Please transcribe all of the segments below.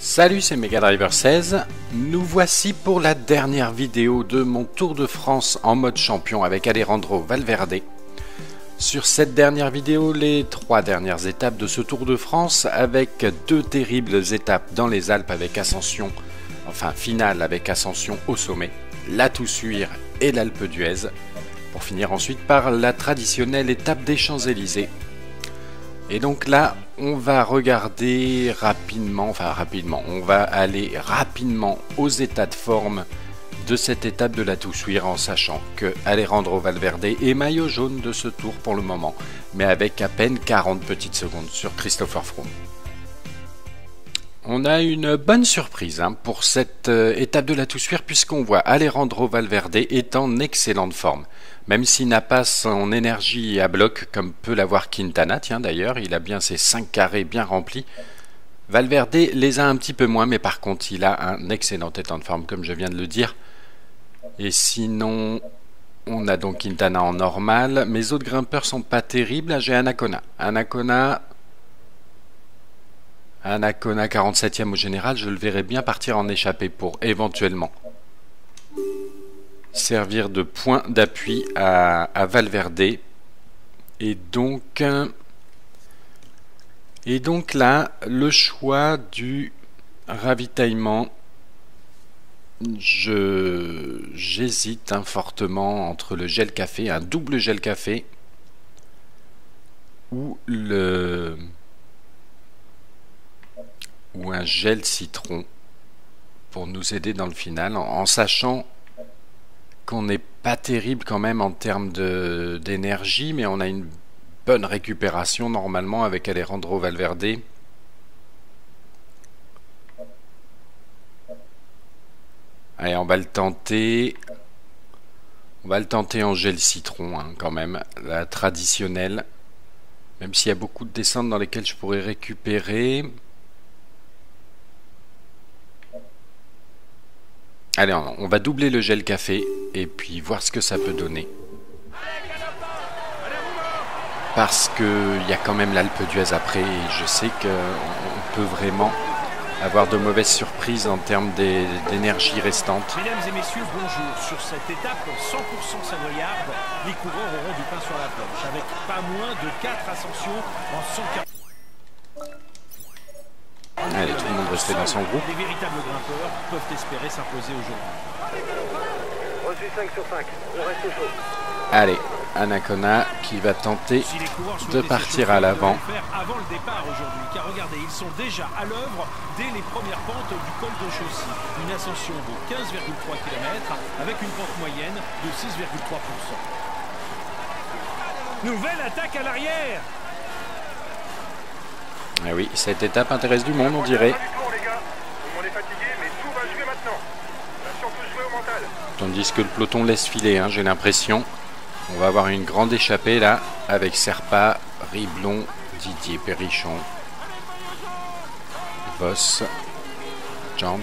Salut, c'est Megadriver16. Nous voici pour la dernière vidéo de mon Tour de France en mode champion avec Alejandro Valverde. Sur cette dernière vidéo, les 3 dernières étapes de ce Tour de France avec 2 terribles étapes dans les Alpes avec ascension, enfin finale avec ascension au sommet, la Toussuire et l'Alpe d'Huez, pour finir ensuite par la traditionnelle étape des Champs-Élysées. Et donc là, on va regarder rapidement, on va aller rapidement aux états de forme de cette étape de la Toussuire en sachant que Alejandro Valverde est maillot jaune de ce tour pour le moment, mais avec à peine 40 petites secondes sur Christopher Froome. On a une bonne surprise pour cette étape de la Toussuire puisqu'on voit Alejandro Valverde est en excellente forme. Même s'il n'a pas son énergie à bloc comme peut l'avoir Quintana, tiens d'ailleurs, il a bien ses 5 carrés bien remplis. Valverde les a un petit peu moins, mais par contre il a un excellent état de forme comme je viens de le dire. Et sinon, on a donc Quintana en normal. Mes autres grimpeurs sont pas terribles, j'ai Anacona. Anacona 47e au général, je le verrai bien partir en échappée pour éventuellement servir de point d'appui à Valverde. Et donc là, le choix du ravitaillement, j'hésite fortement entre le gel café, un double gel café, ou un gel citron pour nous aider dans le final, en sachant qu'on n'est pas terrible quand même en termes d'énergie, mais on a une bonne récupération normalement avec Alejandro Valverde. Allez, on va le tenter. On va le tenter en gel citron quand même, la traditionnelle. Même s'il y a beaucoup de descentes dans lesquelles je pourrais récupérer. Allez, on va doubler le gel café et puis voir ce que ça peut donner. Parce qu'il y a quand même l'Alpe d'Huez après et je sais qu'on peut vraiment avoir de mauvaises surprises en termes d'énergie restante. Mesdames et messieurs, bonjour. Sur cette étape 100% savoyarde, les coureurs auront du pain sur la planche avec pas moins de 4 ascensions en 140. Allez, tout le monde restait dans son groupe. Les véritables grimpeurs peuvent espérer s'imposer aujourd'hui. Reçu 5 sur 5, on reste chaud. Allez, Anacona qui va tenter de partir à l'avant. Avant le départ aujourd'hui, car regardez, ils sont déjà à l'œuvre dès les premières pentes du col de Chaussy. Une ascension de 15,3 km avec une pente moyenne de 6,3%. Nouvelle attaque à l'arrière. Ah oui, cette étape intéresse du monde, on dirait. Tandis que le peloton laisse filer, j'ai l'impression. On va avoir une grande échappée là, avec Serpa, Riblon, Didier Perrichon, Voss, Jans.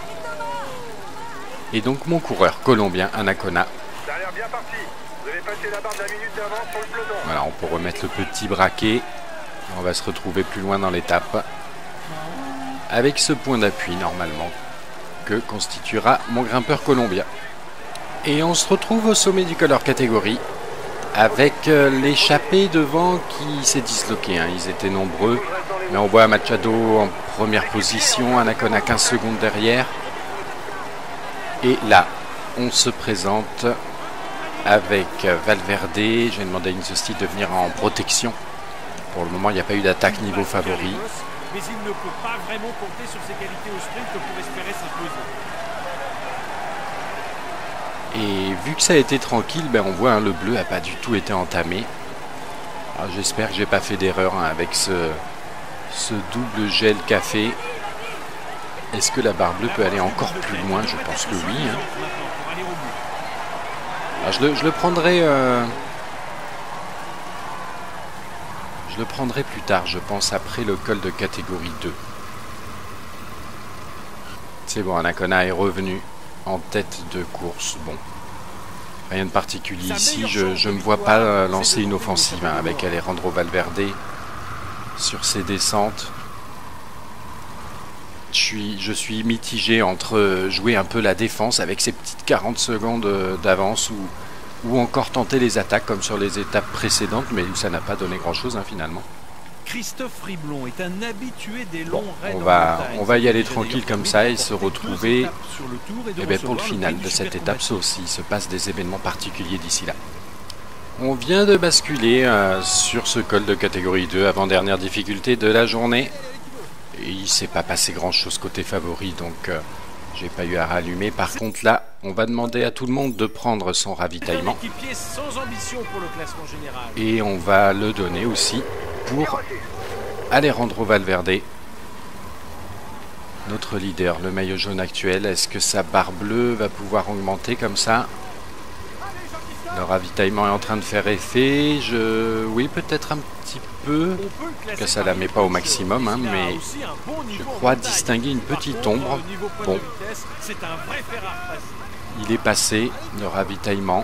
Et donc mon coureur colombien, Anacona. Ça a l'air bien parti. Vous avez passé la barre de la minute d'avance sur le peloton. Voilà, on peut remettre le petit braquet. On va se retrouver plus loin dans l'étape avec ce point d'appui normalement que constituera mon grimpeur colombien. Et on se retrouve au sommet du color catégorie avec l'échappée devant qui s'est disloqué. Ils étaient nombreux, mais on voit Machado en première position, Anacona 15 secondes derrière. Et là, on se présente avec Valverde. J'ai demandé à Inzosti de venir en protection. Pour le moment, il n'y a pas eu d'attaque niveau favori. Mais il ne peut pas vraiment compter sur ses qualités au sprint pour espérer s'imposer. Et vu que ça a été tranquille, on voit le bleu n'a pas du tout été entamé. J'espère que j'ai pas fait d'erreur avec ce double gel café. Est-ce que la barre bleue peut aller encore plus loin? Je pense que oui. Je le prendrai... Je le prendrai plus tard, je pense, après le col de catégorie 2. C'est bon, Anacona est revenu en tête de course. Bon, rien de particulier ici. Je ne me vois pas lancer une offensive avec Alejandro Valverde sur ses descentes. Je suis mitigé entre jouer un peu la défense avec ces petites 40 secondes d'avance ou encore tenter les attaques comme sur les étapes précédentes, mais où ça n'a pas donné grand-chose finalement. Christophe Riblon est un habitué des longs raids. On va y aller tranquille comme ça et se retrouver pour le final de cette étape, sauf s'il se passe des événements particuliers d'ici là. On vient de basculer sur ce col de catégorie 2, avant-dernière difficulté de la journée. Et il ne s'est pas passé grand-chose côté favori, donc j'ai pas eu à rallumer. Par contre là, on va demander à tout le monde de prendre son ravitaillement. Et on va le donner aussi pour Alejandro Valverde, notre leader, le maillot jaune actuel. Est-ce que sa barre bleue va pouvoir augmenter comme ça? Le ravitaillement est en train de faire effet. Oui, peut-être un petit peu, que ça ne la met pas au maximum, mais je crois distinguer une petite ombre. Bon, il est passé, le ravitaillement.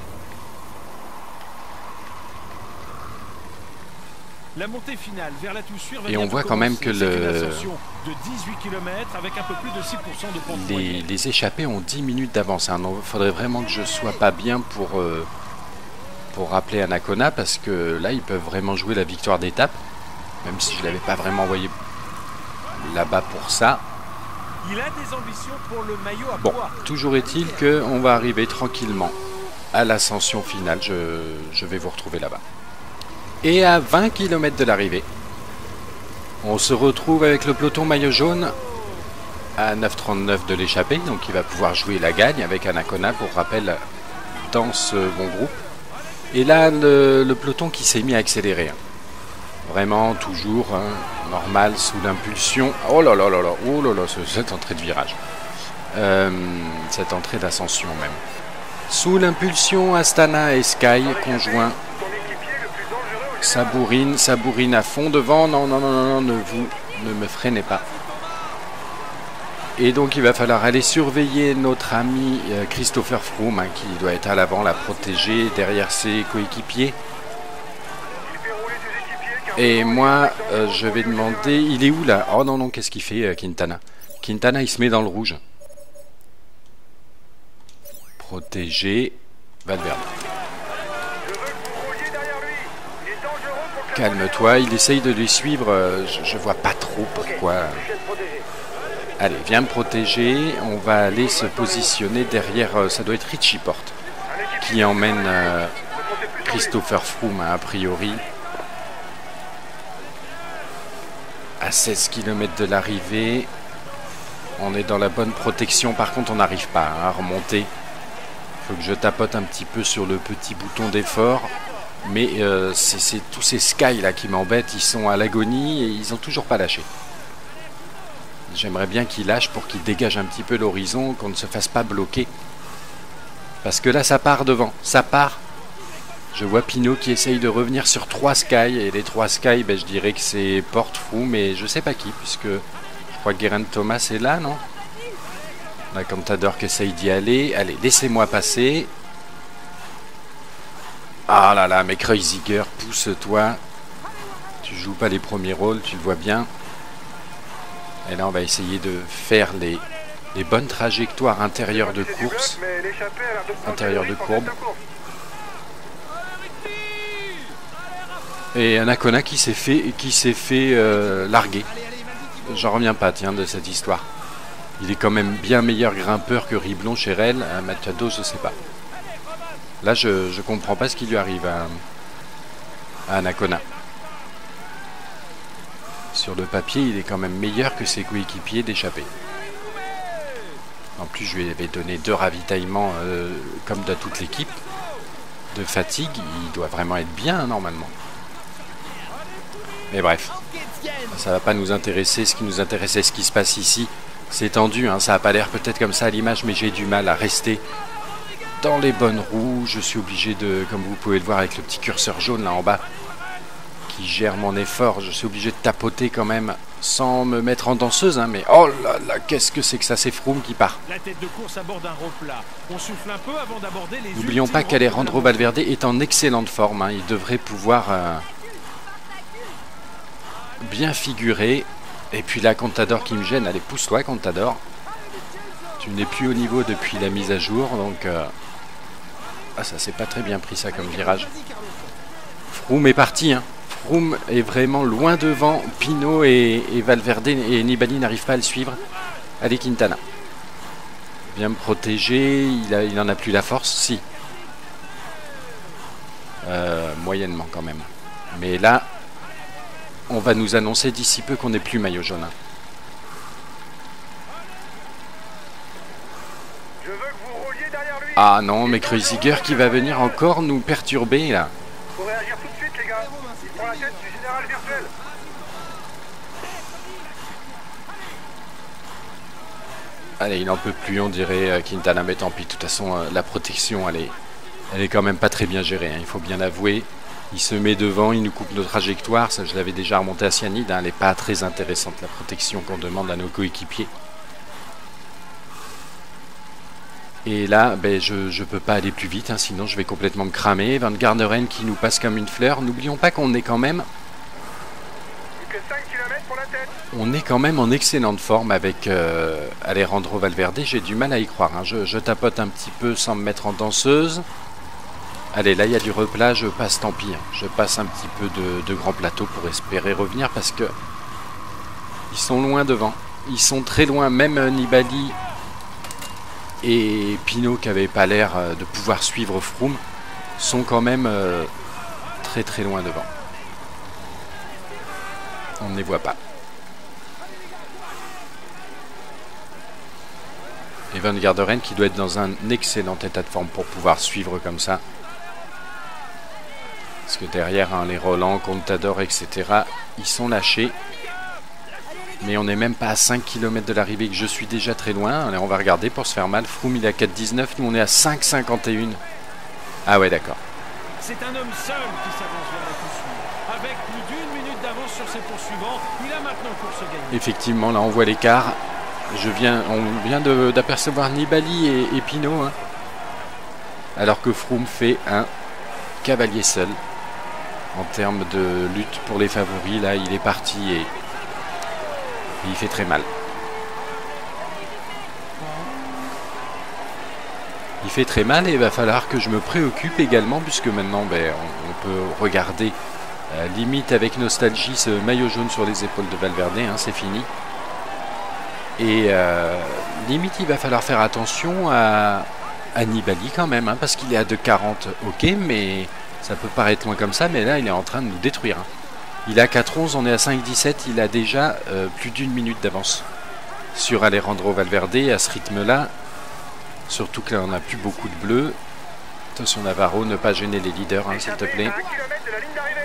La montée finale vers la Toussuire et on voit quand même que les échappés ont 10 minutes d'avance. Il faudrait vraiment que je sois pas bien pour rappeler Anacona, parce que là ils peuvent vraiment jouer la victoire d'étape, même si je l'avais pas vraiment envoyé là-bas pour ça. Il a des ambitions pour le maillot à bon, toujours est-il qu'on va arriver tranquillement à l'ascension finale. Je vais vous retrouver là-bas. Et à 20 km de l'arrivée, on se retrouve avec le peloton maillot jaune à 9,39 de l'échappée. Donc il va pouvoir jouer la gagne avec Anacona, pour rappel, dans ce bon groupe. Et là, le peloton qui s'est mis à accélérer. Vraiment, toujours normal, sous l'impulsion. Oh là là là là, oh là là, cette entrée de virage. Cette entrée d'ascension même. Sous l'impulsion, Astana et Sky, conjoints. Ça bourrine à fond devant. Non, ne me freinez pas. Et donc il va falloir aller surveiller notre ami Christopher Froome, qui doit être à l'avant, la protéger derrière ses coéquipiers. Et moi, je vais demander... Il est où là? Oh non, qu'est-ce qu'il fait Quintana? Quintana, il se met dans le rouge. Protéger Valverde. Calme-toi, il essaye de les suivre, je vois pas trop pourquoi. Allez, viens me protéger, on va aller se positionner derrière, ça doit être Richie Porte, qui emmène Christopher Froome, a priori, à 16 km de l'arrivée. On est dans la bonne protection, par contre on n'arrive pas à remonter. Il faut que je tapote un petit peu sur le petit bouton d'effort. Mais c'est tous ces Sky là qui m'embêtent, ils sont à l'agonie et ils n'ont toujours pas lâché. J'aimerais bien qu'ils lâchent pour qu'ils dégagent un petit peu l'horizon, qu'on ne se fasse pas bloquer. Parce que là ça part devant, ça part. Je vois Pinot qui essaye de revenir sur 3 Sky, et les 3 Sky, je dirais que c'est Porte, Froome, mais je sais pas qui, puisque je crois que Geraint Thomas est là, non? La Contador qui essaye d'y aller. Allez, laissez-moi passer. Ah là là, mais Kreuziger, pousse-toi. Tu joues pas les premiers rôles, tu le vois bien. Et là, on va essayer de faire les bonnes trajectoires intérieures de course. Intérieures de courbe. Et Anacona qui s'est fait larguer. J'en reviens pas, tiens, de cette histoire. Il est quand même bien meilleur grimpeur que Riblon chez Rel. Machado, je sais pas. Là, je comprends pas ce qui lui arrive à Anacona. Sur le papier, il est quand même meilleur que ses coéquipiers d'échappée. En plus, je lui avais donné 2 ravitaillements, comme de toute l'équipe, de fatigue. Il doit vraiment être bien, normalement. Mais bref, ça va pas nous intéresser. Ce qui nous intéresse, c'est ce qui se passe ici. C'est tendu, ça n'a pas l'air peut-être comme ça à l'image, mais j'ai du mal à rester dans les bonnes roues. Je suis obligé de, comme vous pouvez le voir avec le petit curseur jaune là en bas, qui gère mon effort, je suis obligé de tapoter quand même sans me mettre en danseuse, mais oh là là, qu'est-ce que c'est que ça? C'est Froome qui part. La tête de course à bord d'un replat. On souffle un peu avant d'aborder les... N'oublions pas qu'Alejandro Valverde est en excellente forme, il devrait pouvoir bien figurer. Et puis là, Contador qui me gêne. Allez, pousse-toi, Contador. Tu n'es plus au niveau depuis la mise à jour, donc... Ah, ça s'est pas très bien pris, ça, comme virage. Froome est parti, hein. Froome est vraiment loin devant. Pinot et Valverde et Nibali n'arrivent pas à le suivre. Allez, Quintana. Viens me protéger. Il en a plus la force, si. Moyennement, quand même. Mais là, on va nous annoncer d'ici peu qu'on n'est plus maillot jaune. Je veux que vous rouliez derrière lui. Ah non, mais Kreuziger qui va venir encore nous perturber, là. Faut réagir tout de suite, les gars. Il prend la tête du général virtuel. Allez, il n'en peut plus, on dirait, Quintana, mais tant pis. De toute façon, la protection, elle est quand même pas très bien gérée, hein, il faut bien l'avouer. Il se met devant, il nous coupe nos trajectoires. Ça, je l'avais déjà remonté à Cyanide, hein, elle n'est pas très intéressante, la protection qu'on demande à nos coéquipiers. Et là, ben, je ne peux pas aller plus vite, hein, sinon je vais complètement me cramer. Van Garderen qui nous passe comme une fleur. N'oublions pas qu'on est quand même... Plus que 5 km pour la tête. On est quand même en excellente forme avec Alejandro Valverde. J'ai du mal à y croire, hein. Je tapote un petit peu sans me mettre en danseuse. Allez, là il y a du replat, je passe, tant pis. Je passe un petit peu de grand plateau pour espérer revenir parce que ils sont loin devant. Ils sont très loin, même Nibali et Pinot qui n'avaient pas l'air de pouvoir suivre Froome sont quand même très très loin devant. On ne les voit pas. Et Van Garderen qui doit être dans un excellent état de forme pour pouvoir suivre comme ça. Parce que derrière, hein, les Roland, Contador, etc., ils sont lâchés. Mais on n'est même pas à 5 km de l'arrivée, que je suis déjà très loin. Allez, on va regarder pour se faire mal. Froome, il est à 4,19. Nous, on est à 5,51. Ah ouais, d'accord. C'est un homme seul qui s'avance vers la poursuite. Avec plus d'1 minute d'avance sur ses poursuivants, il a maintenant course gagnée. Effectivement, là, on voit l'écart. On vient d'apercevoir Nibali et Pinot. Hein, alors que Froome fait un cavalier seul. En termes de lutte pour les favoris, là, il est parti et il fait très mal. Il fait très mal et il va falloir que je me préoccupe également, puisque maintenant, ben, on peut regarder limite avec nostalgie ce maillot jaune sur les épaules de Valverde, hein, c'est fini. Et limite, il va falloir faire attention à Nibali quand même, hein, parce qu'il est à 2,40, ok, mais ça peut paraître loin comme ça, mais là, il est en train de nous détruire. Hein. Il est à 4,11, on est à 5,17, il a déjà plus d'1 minute d'avance sur Alejandro Valverde. À ce rythme-là, surtout que là, on n'a plus beaucoup de bleu. Attention Navarro, ne pas gêner les leaders, hein, s'il te plaît. À 1 km de la ligne d'arrivée.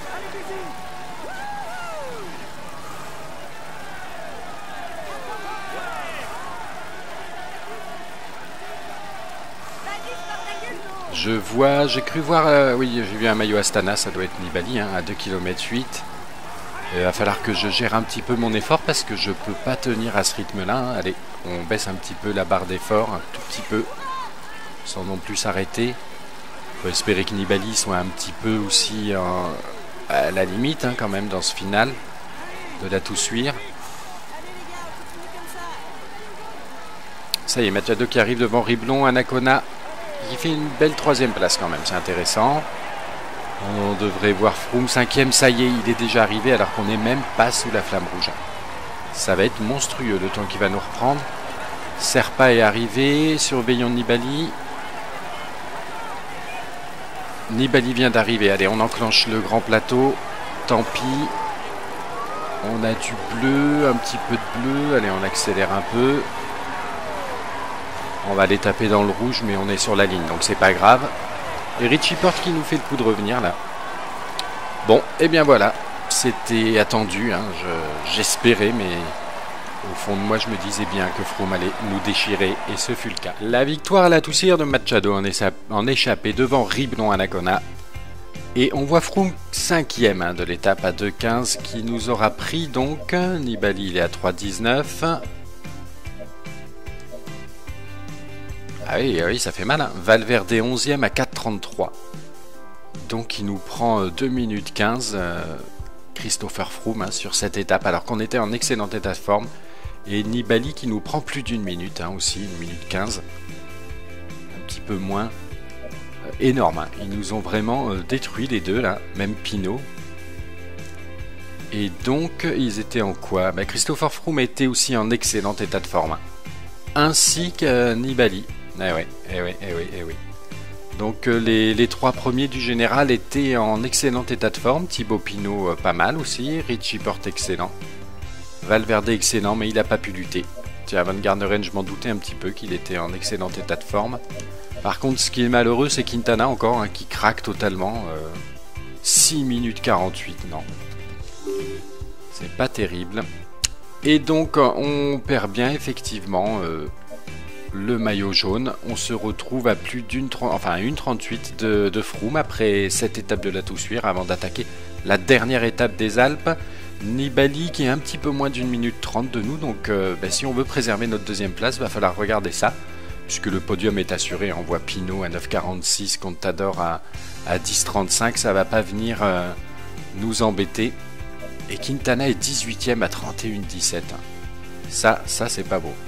J'ai cru voir, oui, j'ai vu un maillot Astana, ça doit être Nibali, hein, à 2,8 km. Il va falloir que je gère un petit peu mon effort parce que je ne peux pas tenir à ce rythme-là. Hein. Allez, on baisse un petit peu la barre d'effort, un tout petit peu, sans non plus s'arrêter. Il faut espérer que Nibali soit un petit peu aussi à la limite, hein, quand même, dans ce final, de la tout suivre. Ça y est, Machado qui arrive devant Riblon, Anacona. Il fait une belle 3e place quand même, c'est intéressant. On devrait voir Froome 5e, ça y est, il est déjà arrivé alors qu'on n'est même pas sous la flamme rouge. Ça va être monstrueux le temps qu'il va nous reprendre. Serpa est arrivé, surveillons Nibali. Nibali vient d'arriver, allez on enclenche le grand plateau, tant pis. On a du bleu, un petit peu de bleu, allez on accélère un peu. On va aller taper dans le rouge, mais on est sur la ligne, donc c'est pas grave. Et Richie Porte qui nous fait le coup de revenir là. Bon, et bien voilà, c'était attendu, hein, j'espérais, mais au fond de moi je me disais bien que Froome allait nous déchirer, et ce fut le cas. La victoire à la Toussière de Machado en échappée devant Riblon Anacona. Et on voit Froome 5e, hein, de l'étape à 2,15 qui nous aura pris donc. Nibali il est à 3,19. Ah oui, ça fait mal. Hein. Valverde 11e à 4,33. Donc il nous prend 2 minutes 15 Christopher Froome hein, sur cette étape alors qu'on était en excellent état de forme. Et Nibali qui nous prend plus d'une minute hein, aussi, 1 minute 15. Un petit peu moins. Énorme, hein. Ils nous ont vraiment détruit les deux là, même Pinot. Et donc ils étaient en quoi? Christopher Froome était aussi en excellent état de forme. Hein. Ainsi que Nibali. Eh oui. Donc les 3 premiers du général étaient en excellent état de forme. Thibaut Pinot pas mal aussi. Richie Porte excellent. Valverde excellent mais il n'a pas pu lutter. Tiens, Van Garderen je m'en doutais un petit peu qu'il était en excellent état de forme. Par contre ce qui est malheureux c'est Quintana encore hein, qui craque totalement. 6 minutes 48 non. C'est pas terrible. Et donc on perd bien effectivement le maillot jaune. On se retrouve à plus d'une 1,38 de Froome après cette étape de la Toussuire avant d'attaquer la dernière étape des Alpes. Nibali qui est un petit peu moins d'1 minute 30 de nous. Donc si on veut préserver notre deuxième place, va falloir regarder ça. Puisque le podium est assuré. On voit Pinot à 9,46, Contador à 10,35. Ça va pas venir nous embêter. Et Quintana est 18ème à 31,17. Ça c'est pas beau.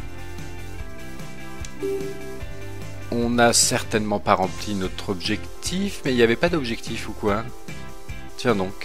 On n'a certainement pas rempli notre objectif, mais il n'y avait pas d'objectif ou quoi? Tiens donc.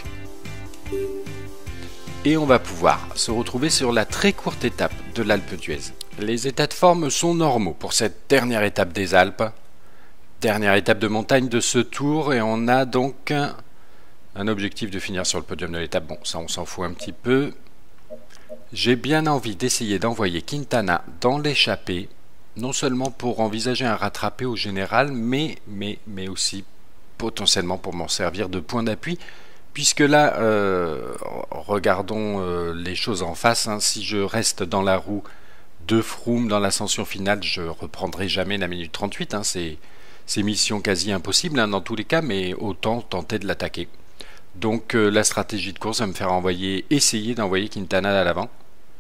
Et on va pouvoir se retrouver sur la très courte étape de l'Alpe d'Huez. Les états de forme sont normaux pour cette dernière étape des Alpes. Dernière étape de montagne de ce tour, et on a donc un objectif de finir sur le podium de l'étape. Bon, ça on s'en fout un petit peu. J'ai bien envie d'essayer d'envoyer Quintana dans l'échappée. Non seulement pour envisager un rattrapé au général, mais aussi potentiellement pour m'en servir de point d'appui. Puisque là, regardons les choses en face. Hein. Si je reste dans la roue de Froome dans l'ascension finale, je reprendrai jamais la minute 38. Hein. C'est mission quasi impossible hein, dans tous les cas, mais autant tenter de l'attaquer. Donc la stratégie de course va me faire essayer d'envoyer Quintana à l'avant.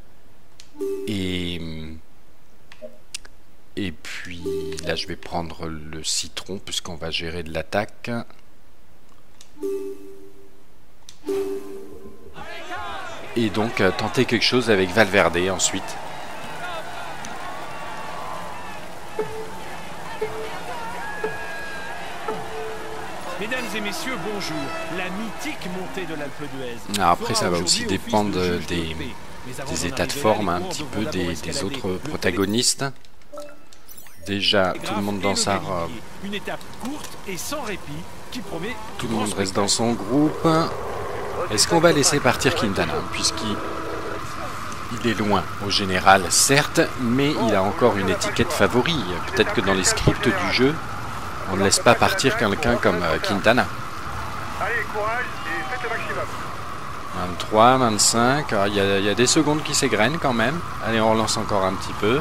Et puis là je vais prendre le citron puisqu'on va gérer de l'attaque. Et donc tenter quelque chose avec Valverde ensuite. Mesdames et messieurs, bonjour. La mythique montée de l'Alpe d'Huez. Après ça va aussi dépendre des états de forme un petit peu des autres protagonistes. Déjà, tout le monde dans sa robe. Une étape courte et sans répit qui promet. Tout le monde reste dans son groupe. Est-ce qu'on va laisser partir Quintana? Puisqu'il est loin au général, certes, mais il a encore une étiquette favori. Peut-être que dans les scripts du jeu, on ne laisse pas partir quelqu'un comme Quintana. Allez, courage et faites le maximum. 23, 25. Il y a des secondes qui s'égrènent quand même. Allez, on relance encore un petit peu.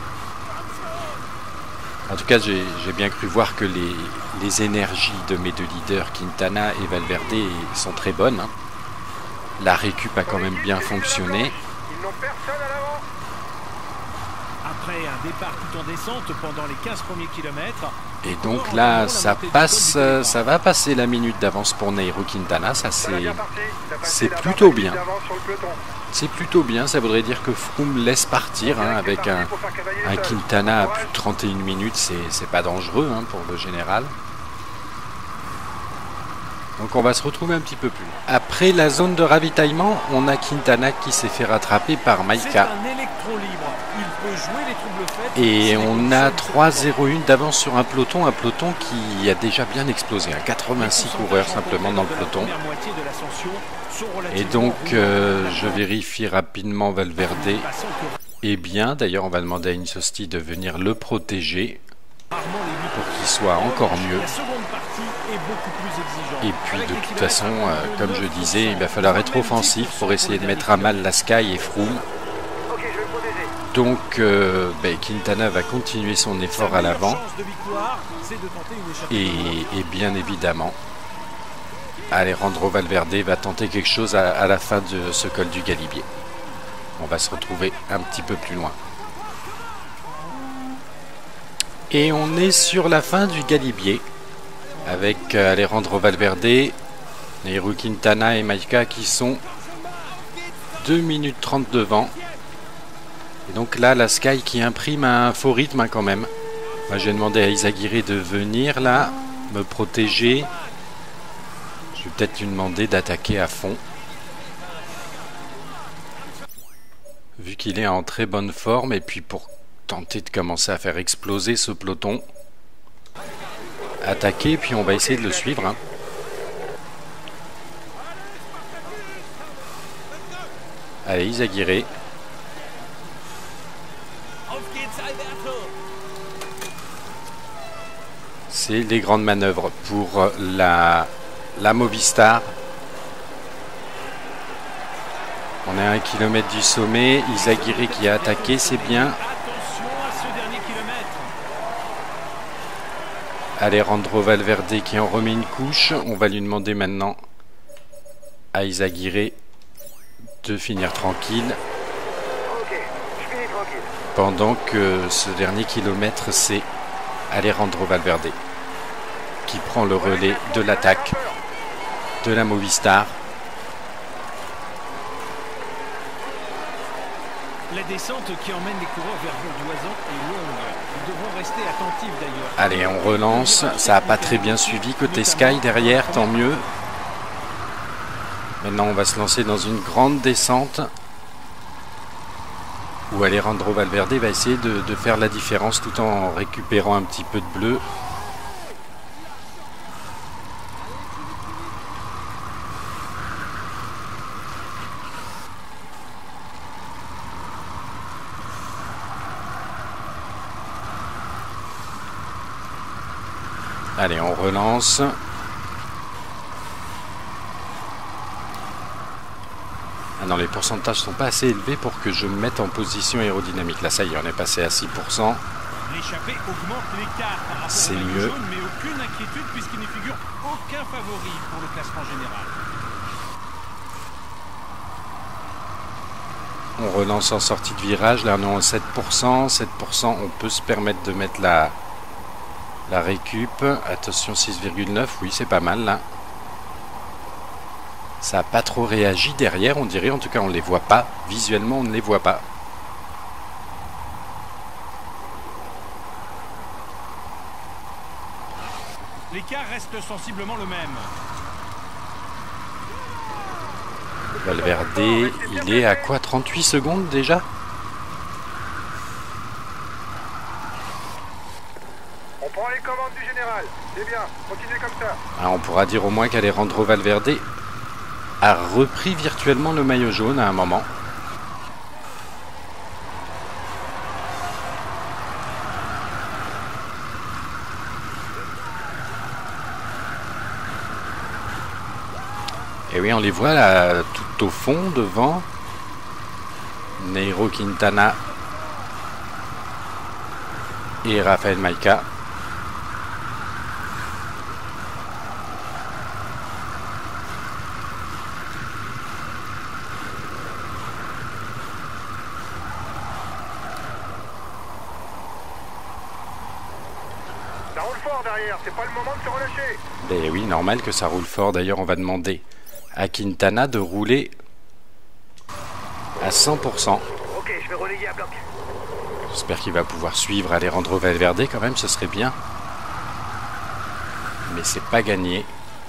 En tout cas, j'ai bien cru voir que les énergies de mes deux leaders, Quintana et Valverde, sont très bonnes. Hein. La récup a quand même bien fonctionné. Ils n'ont personne à l'avant. Après un départ tout en descente pendant les 15 premiers kilomètres. Et donc là, ça va passer la minute d'avance pour Nairo Quintana. Ça, c'est plutôt bien. C'est plutôt bien, ça voudrait dire que Froome laisse partir hein, avec un Quintana à plus de 31 minutes, c'est pas dangereux hein, pour le général. Donc on va se retrouver un petit peu plus loin. Après la zone de ravitaillement, on a Quintana qui s'est fait rattraper par Maïka. Et on a 3,01 d'avance sur un peloton qui a déjà bien explosé. 86 coureurs simplement dans le peloton. Et donc je vérifie rapidement Valverde. Et bien, d'ailleurs on va demander à Insosti de venir le protéger pour qu'il soit encore mieux. Et puis de toute façon, comme je disais, il va falloir être offensif pour essayer de mettre à mal la Sky et Froome. Donc Quintana va continuer son effort à l'avant. Et bien évidemment, Alejandro Valverde va tenter quelque chose à la fin de ce col du Galibier. On va se retrouver un petit peu plus loin. Et on est sur la fin du Galibier avec Alejandro Valverde Nairo Quintana et Maika qui sont 2 minutes 30 devant. Et donc là, la Sky qui imprime un faux rythme hein, quand même. Moi, j'ai demandé à Izagirre de venir là, me protéger. Je vais peut-être lui demander d'attaquer à fond. Vu qu'il est en très bonne forme, et puis pour tenter de commencer à faire exploser ce peloton. Attaquer, puis on va essayer de le suivre. Hein. Allez, Izagirre. C'est les grandes manœuvres pour la Movistar. On est à 1 km du sommet. Izagirre qui a attaqué, c'est bien. Alejandro Valverde qui en remet une couche. On va lui demander maintenant à Izagirre de finir tranquille. Pendant que ce dernier kilomètre, c'est Alejandro Valverde qui prend le relais de l'attaque de la Movistar. La descente qui emmène les coureurs vers Bourdoisan est longue. Ils devront rester attentifs d'ailleurs. Allez, on relance. Ça n'a pas très bien suivi côté Sky derrière, tant mieux. Maintenant, on va se lancer dans une grande descente où Alejandro Valverde va essayer de faire la différence tout en récupérant un petit peu de bleu. Allez, on relance. Ah non, les pourcentages sont pas assez élevés pour que je me mette en position aérodynamique. Là, ça y est, on est passé à 6%. L'échappée augmente l'écart par rapport C'est au maillot mieux. jaune, mais aucune inquiétude puisqu'il ne figure aucun favori pour le classement général. On relance en sortie de virage. Là, on est en 7%. 7%, on peut se permettre de mettre la récup. Attention, 6,9. Oui, c'est pas mal, là. Ça n'a pas trop réagi derrière, on dirait. En tout cas, on ne les voit pas. Visuellement, on ne les voit pas. L'écart reste sensiblement le même. Valverde, il est à quoi? 38 secondes déjà? On prend les commandes du général. C'est bien, continuez comme ça. Ah, on pourra dire au moins qu'Alejandro Valverde a repris virtuellement le maillot jaune à un moment. Et oui, on les voit là tout au fond, devant. Nairo Quintana et Rafael Maika. Ça roule fort derrière, c'est pas le moment de se relâcher. Ben oui, normal que ça roule fort. D'ailleurs, on va demander à Quintana de rouler à 100%. Ok, je vais relayer à bloc. J'espère qu'il va pouvoir suivre Alejandro Valverde quand même, ce serait bien. Mais c'est pas gagné.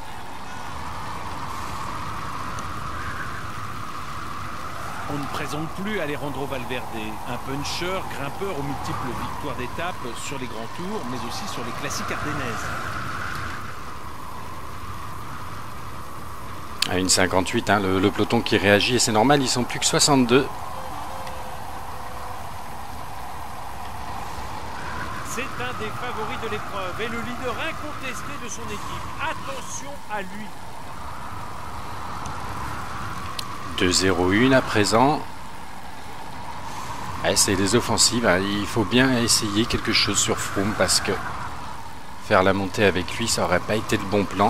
On ne présente plus Alejandro Valverde, un puncher, grimpeur aux multiples victoires d'étape sur les grands tours, mais aussi sur les classiques ardennaises. À 1,58, hein, le peloton qui réagit, et c'est normal, ils sont plus que 62. C'est un des favoris de l'épreuve et le leader incontesté de son équipe. Attention à lui. 2,01 à présent. Ouais, c'est des offensives, hein. Il faut bien essayer quelque chose sur Froome parce que faire la montée avec lui, ça aurait pas été le bon plan.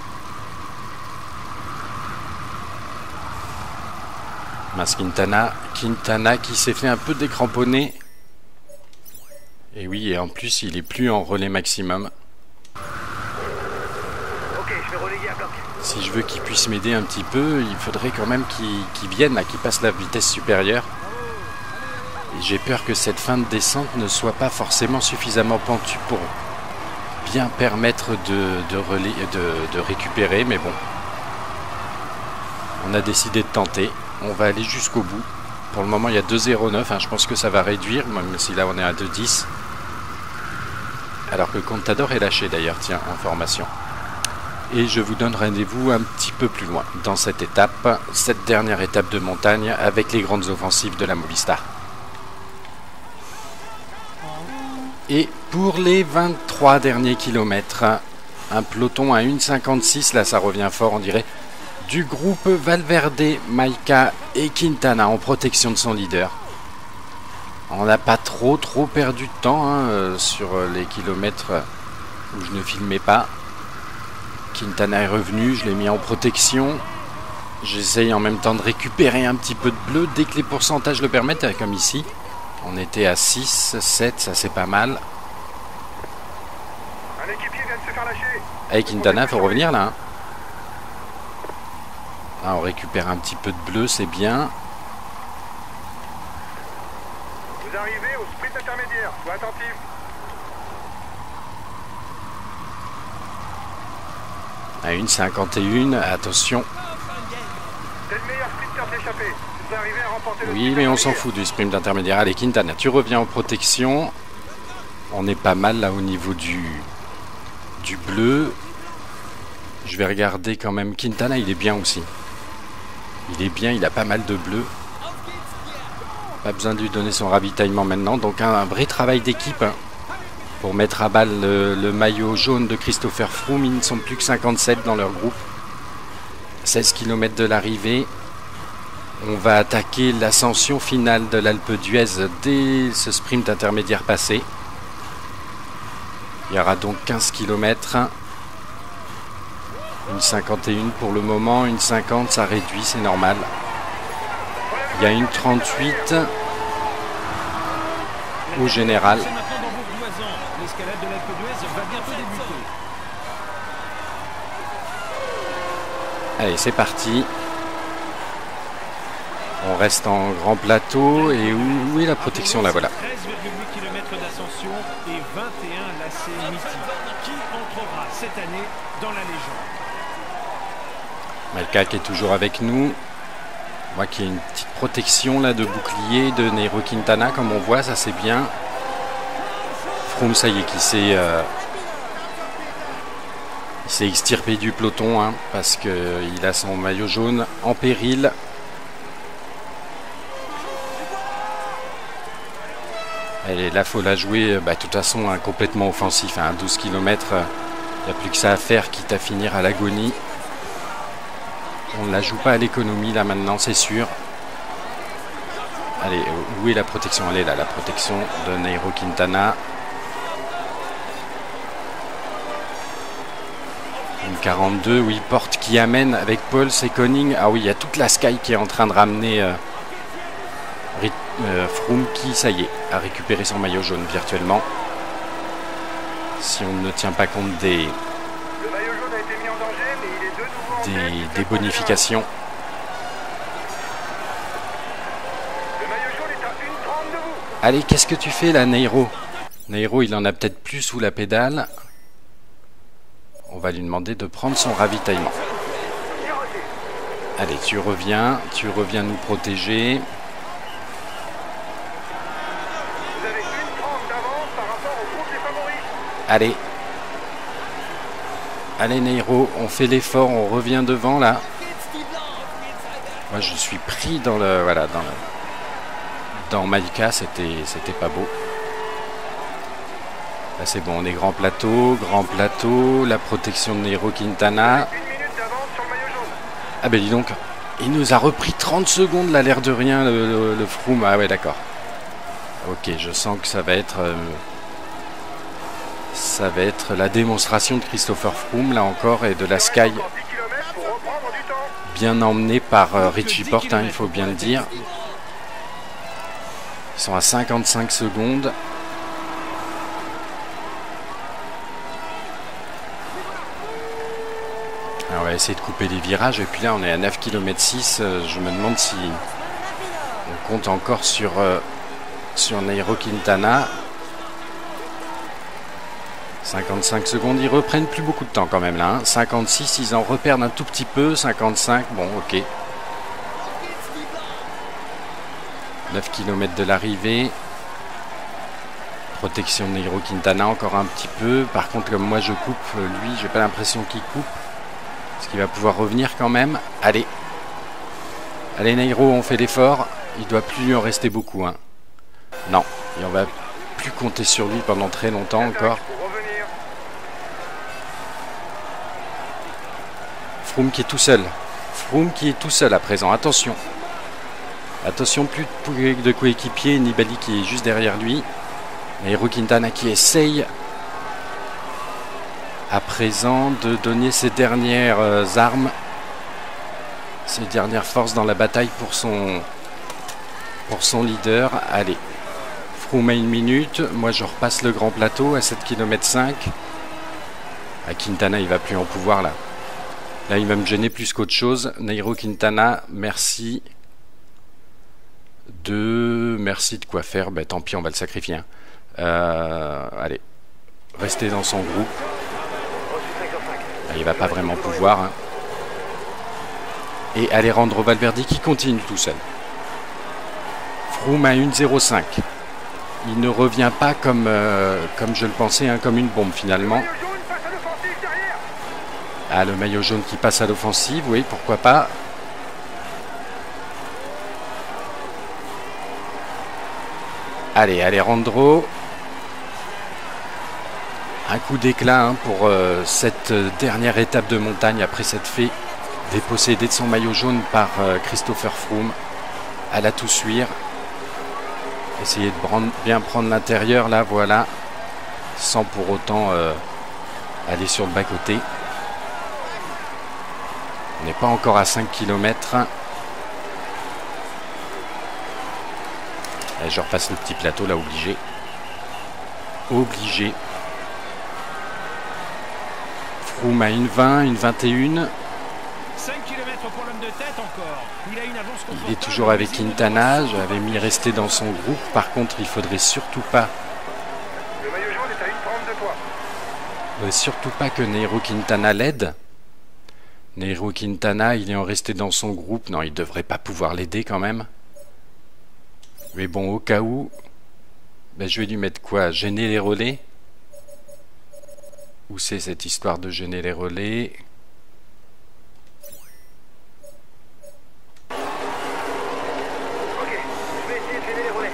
Mas Quintana qui s'est fait un peu décramponner. Et oui, et en plus, il est plus en relais maximum. Ok, je vais relayer à bloc. Si je veux qu'il puisse m'aider un petit peu, il faudrait quand même qu'il vienne, là, qu'il passe la vitesse supérieure. Et j'ai peur que cette fin de descente ne soit pas forcément suffisamment pentue pour bien permettre de récupérer, mais bon. On a décidé de tenter. On va aller jusqu'au bout. Pour le moment, il y a 2,09. Hein, je pense que ça va réduire, même si là, on est à 2,10. Alors que Contador est lâché, d'ailleurs, tiens, information. Et je vous donne rendez-vous un petit peu plus loin dans cette étape, cette dernière étape de montagne avec les grandes offensives de la Movistar. Et pour les 23 derniers kilomètres, un peloton à 1,56, là ça revient fort on dirait, du groupe Valverde, Maika et Quintana en protection de son leader. On n'a pas trop perdu de temps sur les kilomètres où je ne filmais pas. Quintana est revenu, je l'ai mis en protection. J'essaye en même temps de récupérer un petit peu de bleu dès que les pourcentages le permettent, comme ici. On était à 6, 7, ça c'est pas mal. Un équipier vient de se faire lâcher. Avec Quintana, il faut revenir là. Là, on récupère un petit peu de bleu, c'est bien. Vous arrivez au sprint intermédiaire, sois attentif. À 1,51, attention. C'est le meilleur sprinter de l'échappée. Vous arrivez à remporter le Oui, sprint mais on s'en intermédiaire. fout du sprint intermédiaire. Allez, Quintana, tu reviens en protection. On est pas mal là au niveau du bleu. Je vais regarder quand même. Quintana, il est bien aussi. Il est bien, il a pas mal de bleu. Pas besoin de lui donner son ravitaillement maintenant. Donc un vrai travail d'équipe pour mettre à balle le maillot jaune de Christopher Froome. Ils ne sont plus que 57 dans leur groupe. 16 km de l'arrivée. On va attaquer l'ascension finale de l'Alpe d'Huez dès ce sprint intermédiaire passé. Il y aura donc 15 km. Une 51 pour le moment, une 50, ça réduit, c'est normal. Il y a une 38 au général. C'est maintenant dans Bourg-d'Oisans. L'escalade de l'Alpe d'Huez va bientôt débuter. Allez, c'est parti. On reste en grand plateau. Et où est la protection là? Voilà. 13,8 km d'ascension et 21 lacets mythiques. Qui entrera cette année dans la légende? Maika qui est toujours avec nous. Moi qui ai une petite protection là de bouclier de Nairo Quintana, comme on voit, ça c'est bien. Froome, ça y est, il s'est extirpé du peloton parce qu'il a son maillot jaune en péril. Et là, il faut la jouer de toute façon complètement offensif. 12 km, il n'y a plus que ça à faire, quitte à finir à l'agonie. On ne la joue pas à l'économie là maintenant, c'est sûr. Allez, où est la protection? Elle est là, la protection de Nairo Quintana. Une 42, oui, Porte qui amène avec Paul Sekoning. Ah oui, il y a toute la Sky qui est en train de ramener Froome qui, ça y est, a récupéré son maillot jaune virtuellement. Si on ne tient pas compte des Le maillot jaune a été mis en danger, mais il est de nouveau en tête. des bonifications. Le maillot jaune est à 1,30 de vous. Allez, qu'est-ce que tu fais là, Nairo? Nairo, il en a peut-être plus sous la pédale. On va lui demander de prendre son ravitaillement. Allez, tu reviens nous protéger. Vous avez 1,30 d'avance par rapport au groupe des favoris. Allez. Allez, Nairo, on fait l'effort, on revient devant là. Moi, je suis pris dans le... Voilà, dans Maika, c'était pas beau. Là, c'est bon, on est grand plateau, la protection de Nairo Quintana. 1 minute d'avance sur le maillot jaune. Ah ben dis donc, il nous a repris 30 secondes, là, l'air de rien, le Froome. Ah ouais, d'accord. Ok, je sens que ça va être la démonstration de Christopher Froome, là encore, et de la Sky, Encore 10 km pour reprendre du temps. bien emmenée par Richie Porte, il faut bien le dire. Ils sont à 55 secondes. Ah va essayer de couper les virages. Et puis là, on est à 9 km 6. Je me demande si on compte encore sur Nairo Quintana. 55 secondes. Ils reprennent plus beaucoup de temps quand même là. Hein. 56, ils en reperdent un tout petit peu. 55, bon, ok. 9 km de l'arrivée. Protection de Nairo Quintana encore un petit peu. Par contre, comme moi je coupe, lui, j'ai pas l'impression qu'il coupe. Est-ce qu'il va pouvoir revenir quand même? Allez. Allez Nairo, on fait l'effort. Il doit plus lui en rester beaucoup. Hein. Non, et on va plus compter sur lui pendant très longtemps encore. Froome qui est tout seul. Froome qui est tout seul à présent. Attention. Attention, plus de coéquipier. Nibali qui est juste derrière lui. Nairo Quintana qui essaye à présent de donner ses dernières armes, ses dernières forces dans la bataille pour son leader. Allez, Froome à 1 minute. Moi je repasse le grand plateau à 7 km 5. À Quintana il va plus en pouvoir là. Là il va me gêner plus qu'autre chose. Nairo Quintana, merci de quoi faire. Ben, tant pis, on va le sacrifier. Hein. Allez, restez dans son groupe. Là, il va pas vraiment pouvoir. Hein. Et Alejandro Valverde qui continue tout seul. Froome à 1,05. Il ne revient pas comme je le pensais, hein, comme une bombe finalement. Ah, le maillot jaune qui passe à l'offensive, oui, pourquoi pas. Allez, Alejandro. Un coup d'éclat hein, pour cette dernière étape de montagne après s'être fait déposséder de son maillot jaune par Christopher Froome. À la tout suivre. Essayer de bien prendre l'intérieur là, voilà. Sans pour autant aller sur le bas-côté. On n'est pas encore à 5 km. Et je repasse le petit plateau là, obligé. Obligé. Froome à 1,20, 1,21. 5 km pour l'homme de tête encore. Il a une avance confortable. Il est toujours avec Quintana. J'avais mis rester dans son groupe. Par contre, il faudrait surtout pas. Le maillot jaune est à 1,30 de toi. Il faudrait surtout pas que Nairo Quintana l'aide. Nairo Quintana, il est en resté dans son groupe. Non, il devrait pas pouvoir l'aider quand même. Mais bon, au cas où, ben, je vais lui mettre quoi? Gêner les relais? Où c'est cette histoire de gêner les relais? Ok, je vais essayer de gêner les relais.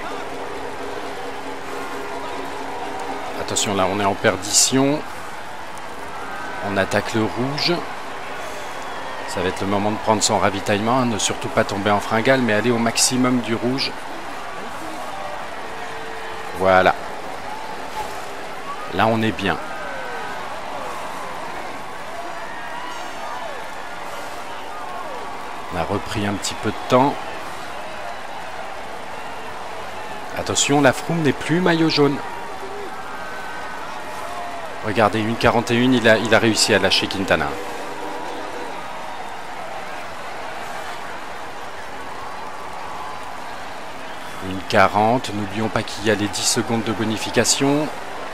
Attention, là, on est en perdition. On attaque le rouge. Ça va être le moment de prendre son ravitaillement. Hein, ne surtout pas tomber en fringale, mais aller au maximum du rouge. Voilà. Là, on est bien. On a repris un petit peu de temps. Attention, la Froome n'est plus maillot jaune. Regardez, 1,41, il a réussi à lâcher Quintana. Une 40, n'oublions pas qu'il y a les 10 secondes de bonification.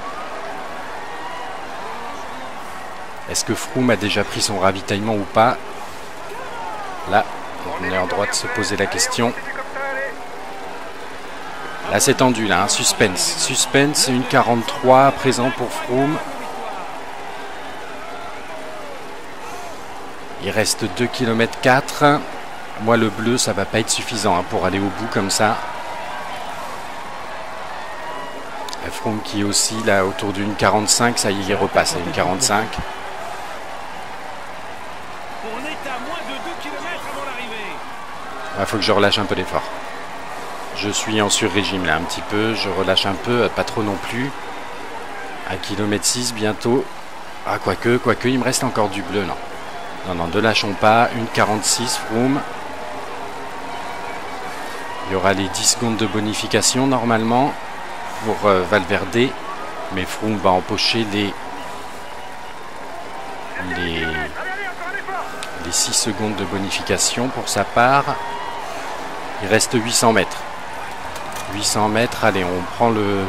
Est-ce que Froome a déjà pris son ravitaillement ou pas? Là, on est en droit de se poser la question. Là, c'est tendu, là, hein, suspense. Suspense, une 43 à présent pour Froome. Il reste 2 km 4. Moi, le bleu, ça va pas être suffisant hein, pour aller au bout comme ça. Froome qui est aussi là autour d'une 45, ça y est, il repasse à une 45. On est à moins de 2 km avant l'arrivée. Il faut que je relâche un peu l'effort. Je suis en sur-régime là un petit peu, je relâche un peu, pas trop non plus. À km 6 bientôt. Ah, quoique, il me reste encore du bleu, non. Non, ne lâchons pas. Une 46, Froome. Il y aura les 10 secondes de bonification normalement pour Valverde. Mais Froome va empocher les pris 6 secondes de bonification pour sa part. Il reste 800 mètres. 800 mètres, allez, on prend le...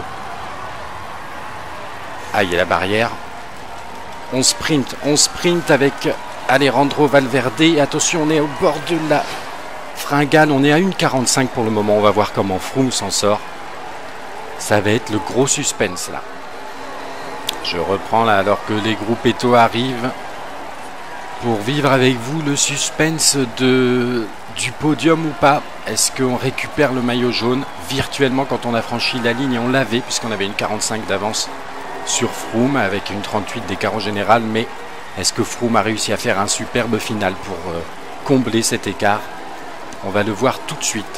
Ah, il y a la barrière. On sprint avec Alejandro Valverde. Attention, on est au bord de la fringale. On est à 1,45 pour le moment. On va voir comment Froome s'en sort. Ça va être le gros suspense là. Je reprends là alors que les groupes Eto arrivent pour vivre avec vous le suspense du podium ou pas. Est-ce qu'on récupère le maillot jaune virtuellement quand on a franchi la ligne? Et on l'avait puisqu'on avait une 45 d'avance sur Froome avec une 38 d'écart en général. Mais est-ce que Froome a réussi à faire un superbe final pour combler cet écart? On va le voir tout de suite.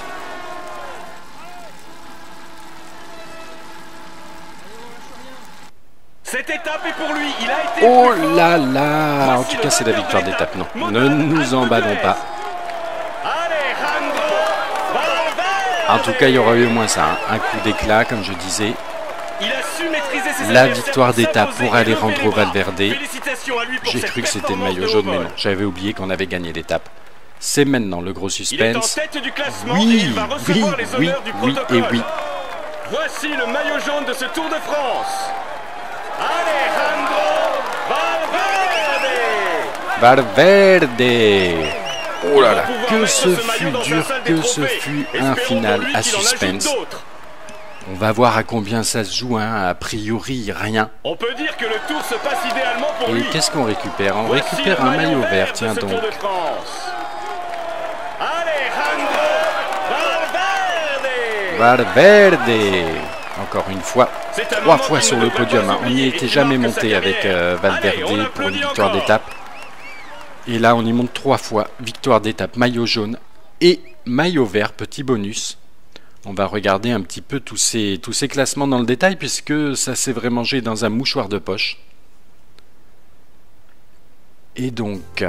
Cette étape est pour lui, il a été... Oh là là! En tout cas, c'est la victoire d'étape, non. Ne nous emballons pas. En tout cas, il y aura eu au moins ça, hein. Un coup d'éclat, comme je disais. La victoire d'étape pour Alejandro Valverde. J'ai cru que c'était le maillot jaune, mais non. J'avais oublié qu'on avait gagné l'étape. C'est maintenant le gros suspense. Oui, oui, oui, oui et oui. Voici le maillot jaune de ce Tour de France. Alejandro Valverde. Valverde. Oh là là, que ce fut dur, que ce fut un final à suspense. On va voir à combien ça se joue, hein. A priori rien. On peut dire que le tour se passe idéalement pour lui. Et qu'est-ce qu'on récupère? On récupère un maillot vert, tiens donc. Valverde. Encore une fois, 3 fois sur le podium, hein. On n'y était jamais monté avec Valverde pour une victoire d'étape. Et là, on y monte 3 fois. Victoire d'étape, maillot jaune et maillot vert, petit bonus. On va regarder un petit peu tous ces classements dans le détail puisque ça s'est vraiment mangé dans un mouchoir de poche. Et donc,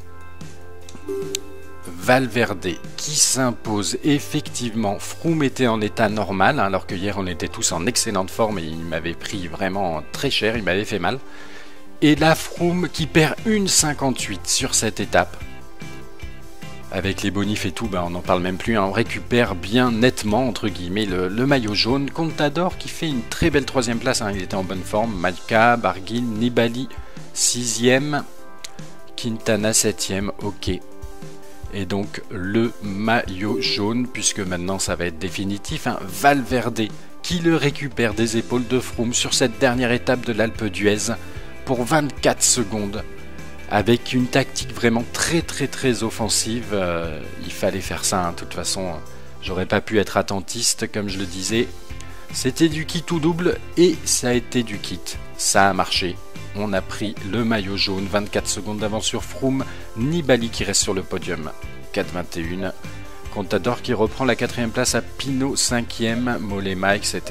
Valverde qui s'impose effectivement. Froome était en état normal, hein, alors que hier on était tous en excellente forme et il m'avait pris vraiment très cher, il m'avait fait mal. Et là, Froome qui perd 1,58 sur cette étape. Avec les bonifs et tout, ben on n'en parle même plus. Hein. On récupère bien nettement, entre guillemets, le maillot jaune. Contador qui fait une très belle 3e place. Hein. Il était en bonne forme. Malka, Barguil, Nibali, 6e. Quintana, 7e. Ok. Et donc, le maillot jaune, puisque maintenant ça va être définitif. Hein. Valverde qui le récupère des épaules de Froome sur cette dernière étape de l'Alpe d'Huez pour 24 secondes. Avec une tactique vraiment très offensive. Il fallait faire ça, hein. De toute façon, j'aurais pas pu être attentiste, comme je le disais. C'était du kit ou double, et ça a été du kit. Ça a marché. On a pris le maillot jaune, 24 secondes d'avance sur Froome. Nibali qui reste sur le podium, 4,21. Contador qui reprend la 4e place à Pinot, 5e. Mollema, etc.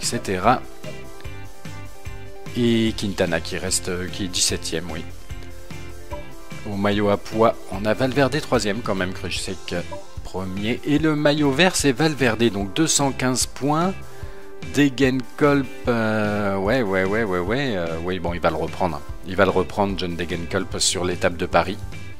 Et Quintana qui est 17e, oui. Au maillot à pois, on a Valverde 3e quand même, Krujicek 1er. Et le maillot vert, c'est Valverde, donc 215 points. Degenkolb, oui, bon, il va le reprendre. Il va le reprendre, John Degenkolb, sur l'étape de Paris.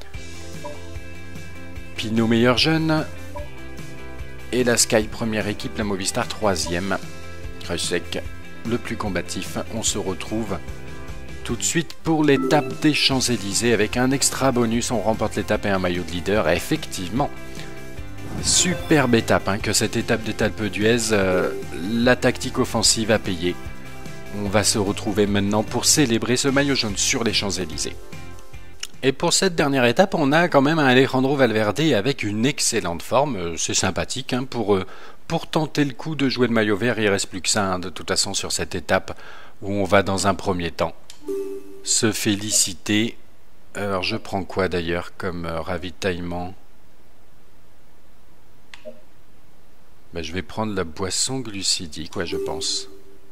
Pinot, meilleur jeune. Et la Sky, première équipe, la Movistar 3e. Krujicek, le plus combatif. On se retrouve tout de suite pour l'étape des Champs-Élysées avec un extra bonus. On remporte l'étape et un maillot de leader. Et effectivement, superbe étape, hein, que cette étape des Alpes d'Huez. La tactique offensive a payé. On va se retrouver maintenant pour célébrer ce maillot jaune sur les Champs-Élysées. Et pour cette dernière étape, on a quand même un Alejandro Valverde avec une excellente forme. C'est sympathique, hein, pour tenter le coup de jouer le maillot vert. Il ne reste plus que ça, hein, de toute façon, sur cette étape où on va dans un premier temps se féliciter. Alors je prends quoi d'ailleurs comme ravitaillement? Ben, je vais prendre la boisson glucidique, ouais, je pense.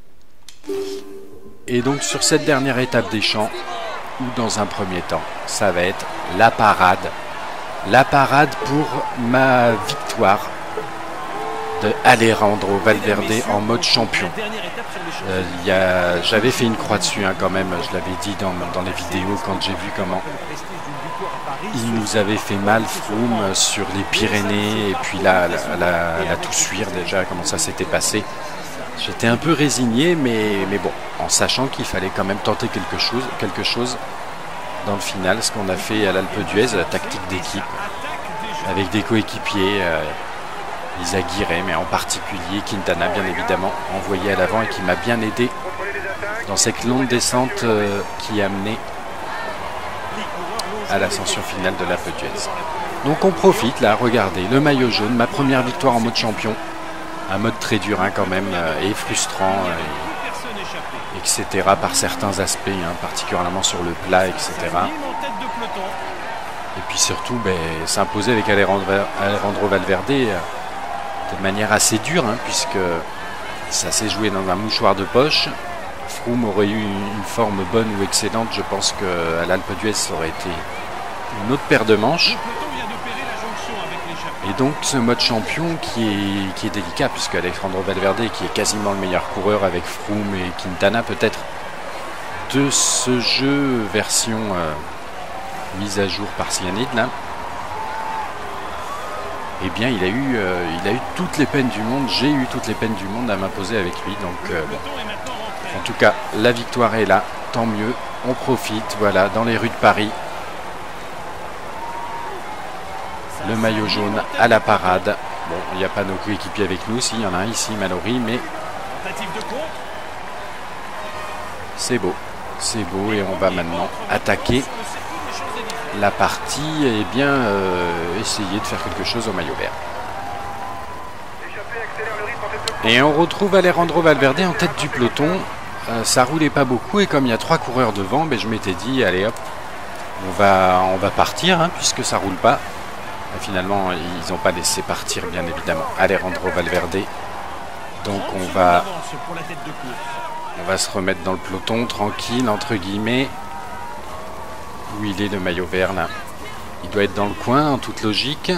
Et donc sur cette dernière étape des champs, ou dans un premier temps, ça va être la parade. La parade pour ma victoire de Alejandro Valverde en mode champion. J'avais fait une croix dessus, hein, quand même, je l'avais dit dans les vidéos quand j'ai vu comment Il nous avait fait mal, Froome, sur les Pyrénées, et puis là, la Toussuire déjà, comment ça s'était passé. J'étais un peu résigné, mais bon, en sachant qu'il fallait quand même tenter quelque chose dans le final, ce qu'on a fait à l'Alpe d'Huez, la tactique d'équipe, avec des coéquipiers, Lisa Guiret, mais en particulier Quintana, bien évidemment, envoyé à l'avant et qui m'a bien aidé dans cette longue descente qui a mené à l'ascension finale de l'Alpe d'Huez. Donc on profite là, regardez, le maillot jaune, ma première victoire en mode champion. Un mode très dur hein, quand même, et frustrant, etc. par certains aspects, hein, particulièrement sur le plat, etc. Et puis surtout, s'imposer avec Alejandro Valverde de manière assez dure, hein, puisque ça s'est joué dans un mouchoir de poche. Froome aurait eu une forme bonne ou excellente, je pense qu'à l'Alpe d'Huez, ça aurait été une autre paire de manches. Et donc ce mode champion qui est délicat, puisque Alejandro Valverde, qui est quasiment le meilleur coureur avec Froome et Quintana peut-être, de ce jeu version mise à jour par Cyanide là, eh bien il a eu toutes les peines du monde, j'ai eu toutes les peines du monde à m'imposer avec lui, donc en tout cas la victoire est là, tant mieux, on profite, voilà, dans les rues de Paris. Le maillot jaune à la parade. Bon, il n'y a pas nos coéquipiers avec nous. Si, il y en a un ici, Mallory, mais c'est beau. C'est beau et on va maintenant attaquer la partie et bien essayer de faire quelque chose au maillot vert. Et on retrouve Alejandro Valverde en tête du peloton. Ça roulait pas beaucoup et comme il y a 3 coureurs devant, je m'étais dit, allez hop, on va partir hein, puisque ça roule pas. Et finalement, ils n'ont pas laissé partir, bien évidemment, Alejandro Valverde. Donc on va se remettre dans le peloton, tranquille, entre guillemets. Où il est le maillot vert, là? Il doit être dans le coin, en toute logique.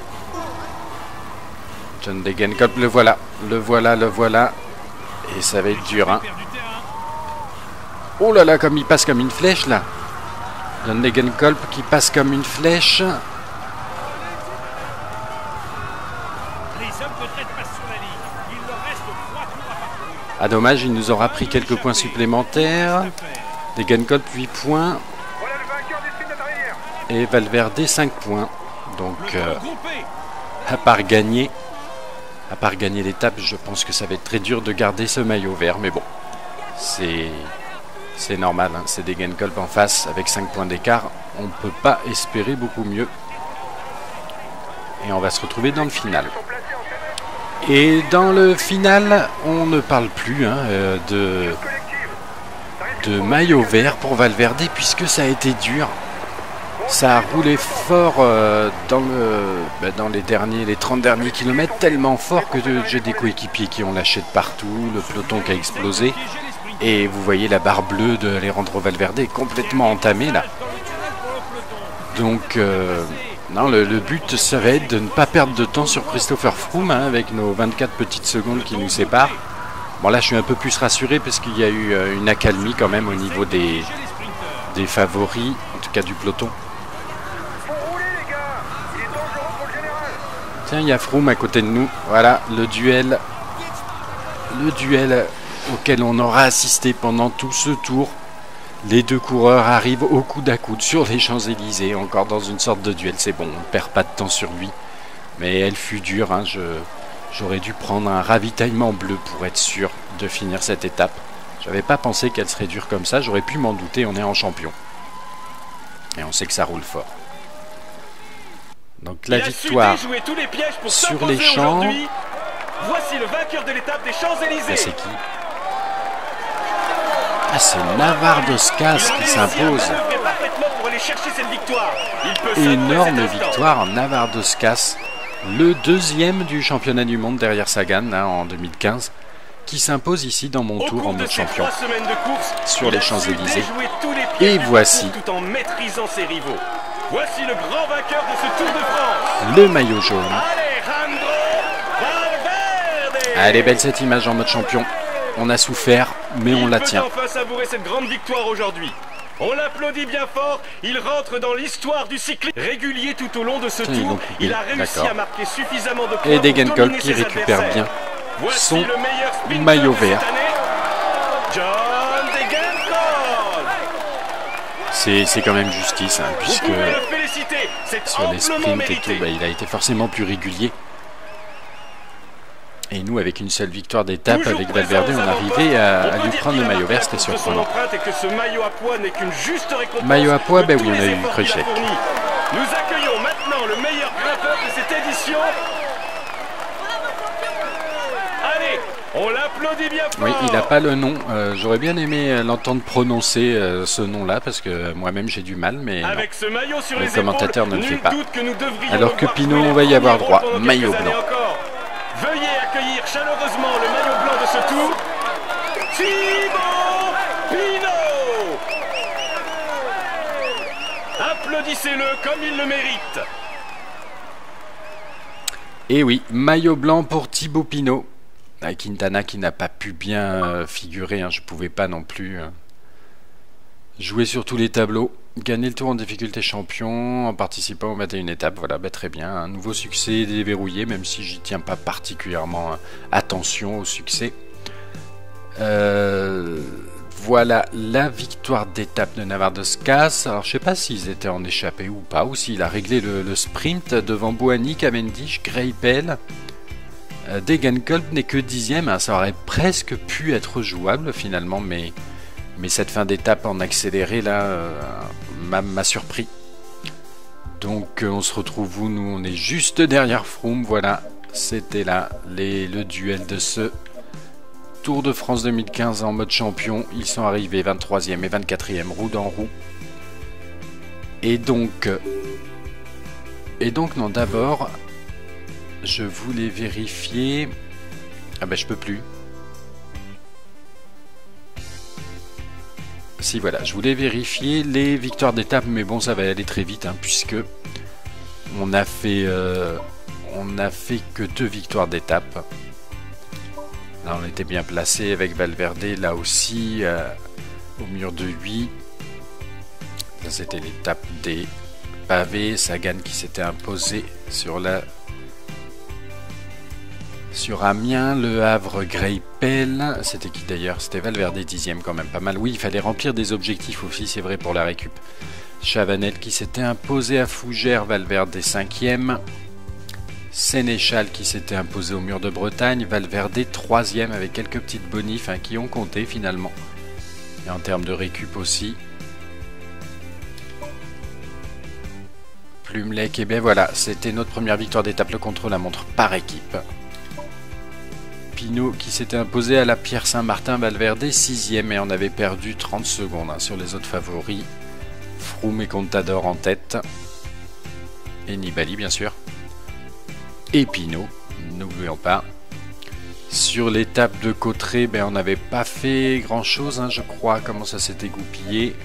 John Degenkolb, le voilà. Le voilà. Et ça va être dur, hein. Oh là là, comme il passe comme une flèche, là. John Degenkolb qui passe comme une flèche. Ah dommage, il nous aura pris quelques points supplémentaires. Degenkolb 8 points. Et Valverde 5 points. Donc à part gagner l'étape, je pense que ça va être très dur de garder ce maillot vert. Mais bon, c'est normal, hein. C'est Degenkolb en face avec 5 points d'écart. On ne peut pas espérer beaucoup mieux. Et on va se retrouver dans le final. Et dans le final, on ne parle plus hein, de maillot vert pour Valverde, puisque ça a été dur. Ça a roulé fort dans les 30 derniers kilomètres, tellement fort que j'ai des coéquipiers qui ont lâché de partout, le peloton qui a explosé. Et vous voyez la barre bleue de Alejandro Valverde est complètement entamée là. Donc... non, le but, ça va être de ne pas perdre de temps sur Christopher Froome, hein, avec nos 24 petites secondes qui nous séparent. Bon, là, je suis un peu plus rassuré parce qu'il y a eu une accalmie quand même au niveau des favoris, en tout cas du peloton. Tiens, il y a Froome à côté de nous. Voilà, le duel auquel on aura assisté pendant tout ce tour. Les deux coureurs arrivent au coude à coude sur les Champs-Élysées, encore dans une sorte de duel. C'est bon, on ne perd pas de temps sur lui. Mais elle fut dure, hein. J'aurais dû prendre un ravitaillement bleu pour être sûr de finir cette étape. J'avais pas pensé qu'elle serait dure comme ça, j'aurais pu m'en douter, on est en champion. Et on sait que ça roule fort. Donc la victoire sur les champs. Voici le vainqueur de l'étape des Champs-Élysées. C'est qui? Ah, c'est Navarro-Dos-Caz qui s'impose. Énorme victoire, Navarro-Dos-Caz, le deuxième du championnat du monde derrière Sagan hein, en 2015, qui s'impose ici dans mon tour en mode champion sur les Champs-Élysées. Et voici le grand vainqueur de ce Tour de France, le maillot jaune. Alejandro Valverde. Elle est belle cette image en mode champion. On a souffert, mais on la tient. Enfin savourer cette grande victoire aujourd'hui. On l'applaudit bien fort, il rentre dans l'histoire du cyclisme régulier tout au long de ce tour. Il a réussi à marquer suffisamment de points. Et Degenkolb qui récupère bien son maillot vert. John Degenkolb. C'est quand même justice, hein, puisque sur les sprints et tout, il a été forcément plus régulier. Et nous, avec une seule victoire d'étape avec Valverde, on arrivait à lui prendre le maillot vert, c'était surprenant. Maillot à poids, ben oui, on a eu Krujek. Nous accueillons maintenant le meilleur grimpeur de cette édition. Allez, on l'applaudit bien fort. Oui, il n'a pas le nom. J'aurais bien aimé l'entendre prononcer ce nom-là, parce que moi-même j'ai du mal, mais avec ce maillot sur le commentateur ne le fait pas. Que alors que Pinot, on va y avoir droit. Maillot blanc. Veuillez accueillir chaleureusement le maillot blanc de ce tour, Thibaut Pinot. Applaudissez-le comme il le mérite. Et oui, maillot blanc pour Thibaut Pinot. Quintana qui n'a pas pu bien figurer, hein, je ne pouvais pas non plus jouer sur tous les tableaux. Gagner le tour en difficulté champion en participant aux 21 étapes, voilà, bah, très bien. Un nouveau succès déverrouillé, même si j'y tiens pas particulièrement attention au succès. Voilà la victoire d'étape de Navarre-Descas. Alors je sais pas s'ils étaient en échappée ou pas, ou s'il a réglé le sprint devant Bouhanni, Cavendish, Greipel. Degenkolb n'est que 10e, hein, ça aurait presque pu être jouable finalement, mais cette fin d'étape en accéléré là m'a surpris. Donc on se retrouve où? Nous on est juste derrière Froome. Voilà, c'était là le duel de ce Tour de France 2015 en mode champion. Ils sont arrivés 23e et 24e roue dans roue. Et donc non, d'abord je voulais vérifier. Ah ben je peux plus. Si voilà, je voulais vérifier les victoires d'étape, mais bon, ça va aller très vite, hein, puisque on a fait que 2 victoires d'étape. Là, on était bien placé avec Valverde, là aussi, au mur de 8. Ça, c'était l'étape des pavés. Sagan qui s'était imposé sur Amiens, Le Havre, Greipel. C'était qui d'ailleurs? C'était Valverde 10e quand même, pas mal. Oui, il fallait remplir des objectifs aussi, c'est vrai, pour la récup. Chavanel qui s'était imposé à Fougères, Valverde 5e. Sénéchal qui s'était imposé au mur de Bretagne, Valverde 3e avec quelques petites bonifs, hein, qui ont compté finalement. Et en termes de récup aussi. Plumelec, et bien voilà, c'était notre première victoire d'étape, le contre-la-montre par équipe. Pinot qui s'était imposé à la Pierre Saint-Martin, Valverde 6e, et on avait perdu 30 secondes, hein, sur les autres favoris. Froome et Contador en tête. Et Nibali bien sûr. Et Pinot, n'oublions pas. Sur l'étape de Cauterets, ben, on n'avait pas fait grand chose, hein, je crois, comment ça s'était goupillé.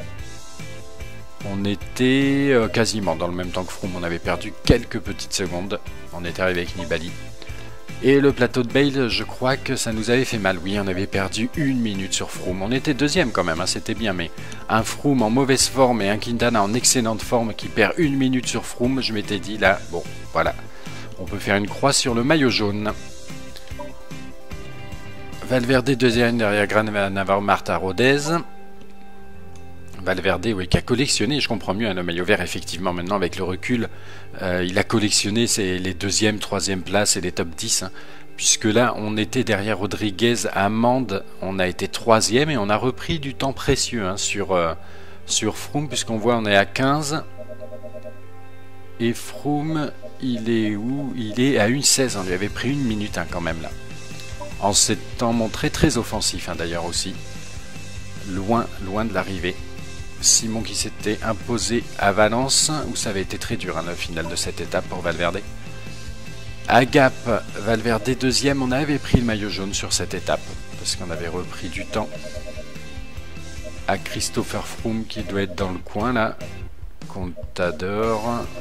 On était quasiment dans le même temps que Froome, on avait perdu quelques petites secondes. On était arrivé avec Nibali. Et le plateau de Bale, je crois que ça nous avait fait mal. Oui, on avait perdu 1 minute sur Froome. On était 2e quand même, hein, c'était bien. Mais un Froome en mauvaise forme et un Quintana en excellente forme qui perd 1 minute sur Froome, je m'étais dit là, bon, voilà. On peut faire une croix sur le maillot jaune. Valverde 2e derrière Navarro, Marta, Rodez. Valverde, oui, qui a collectionné, je comprends mieux, hein, le maillot vert, effectivement, maintenant avec le recul, il a collectionné les 2e, 3e places et les top 10, hein, puisque là, on était derrière Rodriguez, Amande, on a été 3e et on a repris du temps précieux, hein, sur Froome, puisqu'on voit on est à 15, et Froome, il est où? Il est à 1,16, on lui avait pris 1 minute, hein, quand même, là, en s'étant montré très offensif, hein, d'ailleurs aussi, loin de l'arrivée. Simon qui s'était imposé à Valence, où ça avait été très dur, hein, le final de cette étape pour Valverde. À Gap, Valverde 2e, on avait pris le maillot jaune sur cette étape, parce qu'on avait repris du temps. À Christopher Froome qui doit être dans le coin là, Contador.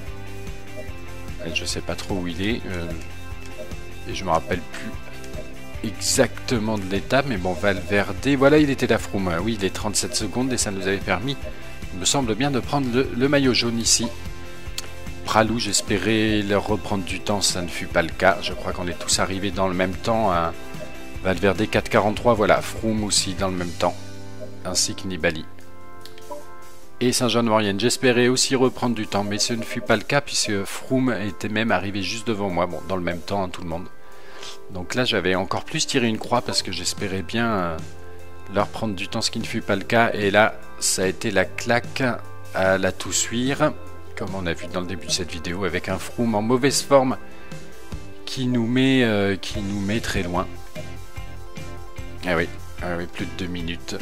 Je sais pas trop où il est, et je me rappelle plus exactement de l'étape, mais bon, Valverde, voilà, il était là, Froome. Oui, les 37 secondes, et ça nous avait permis, il me semble bien, de prendre le maillot jaune ici. Pralou, j'espérais leur reprendre du temps, ça ne fut pas le cas. Je crois qu'on est tous arrivés dans le même temps. Hein. Valverde 4,43, voilà, Froome aussi dans le même temps, ainsi que Nibali. Et Saint-Jean-de-Maurienne, j'espérais aussi reprendre du temps, mais ce ne fut pas le cas, puisque Froome était même arrivé juste devant moi, bon, dans le même temps, hein, tout le monde. Donc là, j'avais encore plus tiré une croix, parce que j'espérais bien leur prendre du temps, ce qui ne fut pas le cas. Et là, ça a été la claque à la Toussuire, comme on a vu dans le début de cette vidéo, avec un Froome en mauvaise forme, qui nous met très loin. Ah oui, plus de 2 minutes.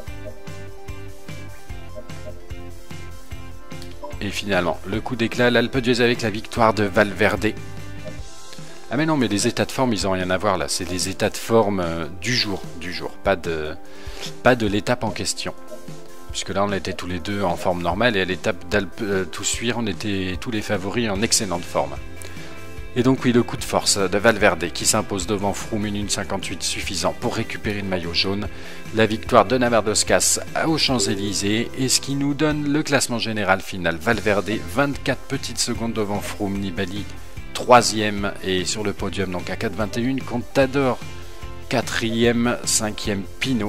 Et finalement, le coup d'éclat, l'Alpe d'Huez avec la victoire de Valverde. Ah mais non, mais les états de forme, ils n'ont rien à voir là. C'est les états de forme du jour, pas de l'étape en question. Puisque là, on était tous les deux en forme normale, et à l'étape d'Alpe Toussuire, on était tous les favoris en excellente forme. Et donc oui, le coup de force de Valverde qui s'impose devant Froome, une 1,58 suffisant pour récupérer le maillot jaune. La victoire de Navardoscas aux Champs-Élysées, et ce qui nous donne le classement général final. Valverde, 24 petites secondes devant Froome, Nibali 3e et sur le podium donc à 4,21. Contador 4e, 5e Pinot.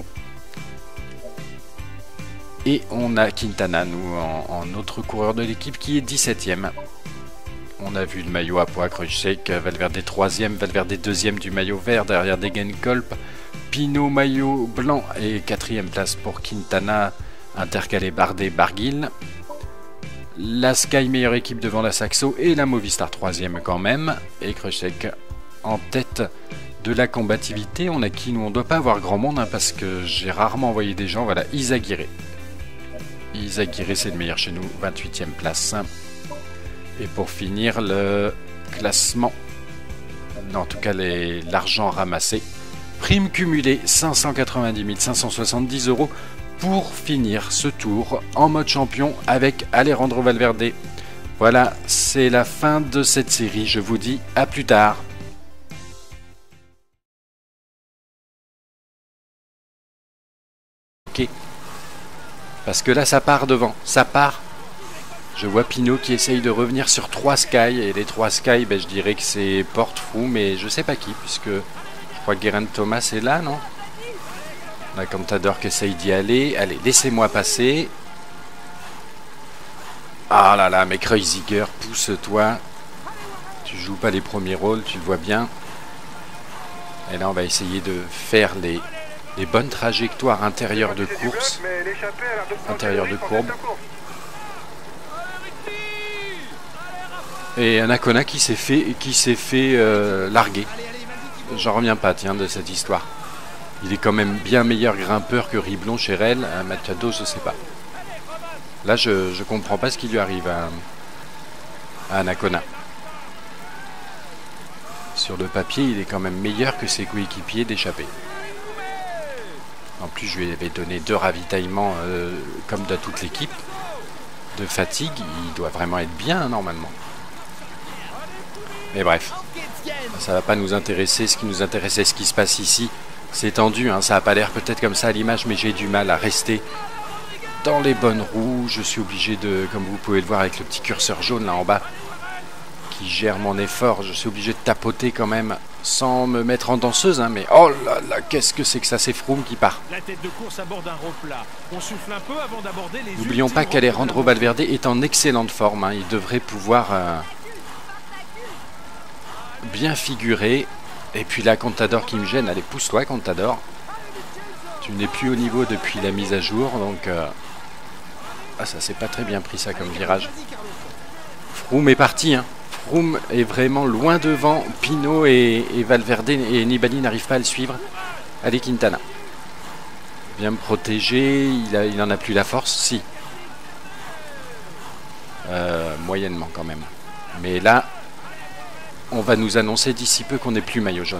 Et on a Quintana, nous, en autre coureur de l'équipe, qui est 17e. On a vu le maillot à poids, Krujicek, Valverde 3e, Valverde 2e du maillot vert derrière Degenkolb, Pinot maillot blanc et 4e place pour Quintana, intercalé Bardet-Barguil. La Sky meilleure équipe devant la Saxo et la Movistar 3e quand même. Et Krujicek en tête de la combativité. On a qui nous? On ne doit pas avoir grand monde hein, parce que j'ai rarement envoyé des gens. Voilà, Izagirre. Izagirre c'est le meilleur chez nous, 28e place. Et pour finir, le classement, en tout cas l'argent ramassé, prime cumulée 590 570 € pour finir ce tour en mode champion avec Alejandro Valverde. Voilà, c'est la fin de cette série, je vous dis à plus tard. Ok, parce que là ça part devant, ça part. Je vois Pinot qui essaye de revenir sur 3 Sky, et les 3 Sky, ben, je dirais que c'est Porte Froome, mais je sais pas qui, puisque je crois que Geraint Thomas est là, non? On a Contador qui essaye d'y aller. Allez, laissez-moi passer. Ah là là, mais Kreuziger, pousse-toi. Tu joues pas les premiers rôles, tu le vois bien. Et là, on va essayer de faire les bonnes trajectoires intérieures de course, intérieures de courbe. Et Anacona qui s'est fait larguer. J'en reviens pas, tiens, de cette histoire. Il est quand même bien meilleur grimpeur que Riblon chez Rel. Machado, je sais pas. Là, je comprends pas ce qui lui arrive à Anacona. Sur le papier, il est quand même meilleur que ses coéquipiers d'échappée. En plus, je lui avais donné 2 ravitaillements, comme de toute l'équipe, de fatigue. Il doit vraiment être bien, normalement. Mais bref, ça va pas nous intéresser. Ce qui nous intéresse, c'est ce qui se passe ici. C'est tendu, hein, ça n'a pas l'air peut-être comme ça à l'image, mais j'ai du mal à rester dans les bonnes roues. Je suis obligé de, comme vous pouvez le voir avec le petit curseur jaune là en bas, qui gère mon effort, je suis obligé de tapoter quand même, sans me mettre en danseuse, hein, mais oh là là, qu'est-ce que c'est que ça, c'est Froome qui part. La tête de course aborde un replat. On souffle un peu avant d'aborder les. N'oublions pas qu'Alejandro Valverde est en excellente forme, hein, il devrait pouvoir bien figurer. Et puis là, Contador qui me gêne. Allez, pousse-toi, Contador. Tu n'es plus au niveau depuis la mise à jour, donc ah, ça s'est pas très bien pris ça comme virage. Froome est parti, hein. Froome est vraiment loin devant. Pinot et Valverde et Nibali n'arrivent pas à le suivre. Allez, Quintana. Viens me protéger. Il en a plus la force, si. Moyennement quand même. Mais là, on va nous annoncer d'ici peu qu'on n'est plus maillot jaune.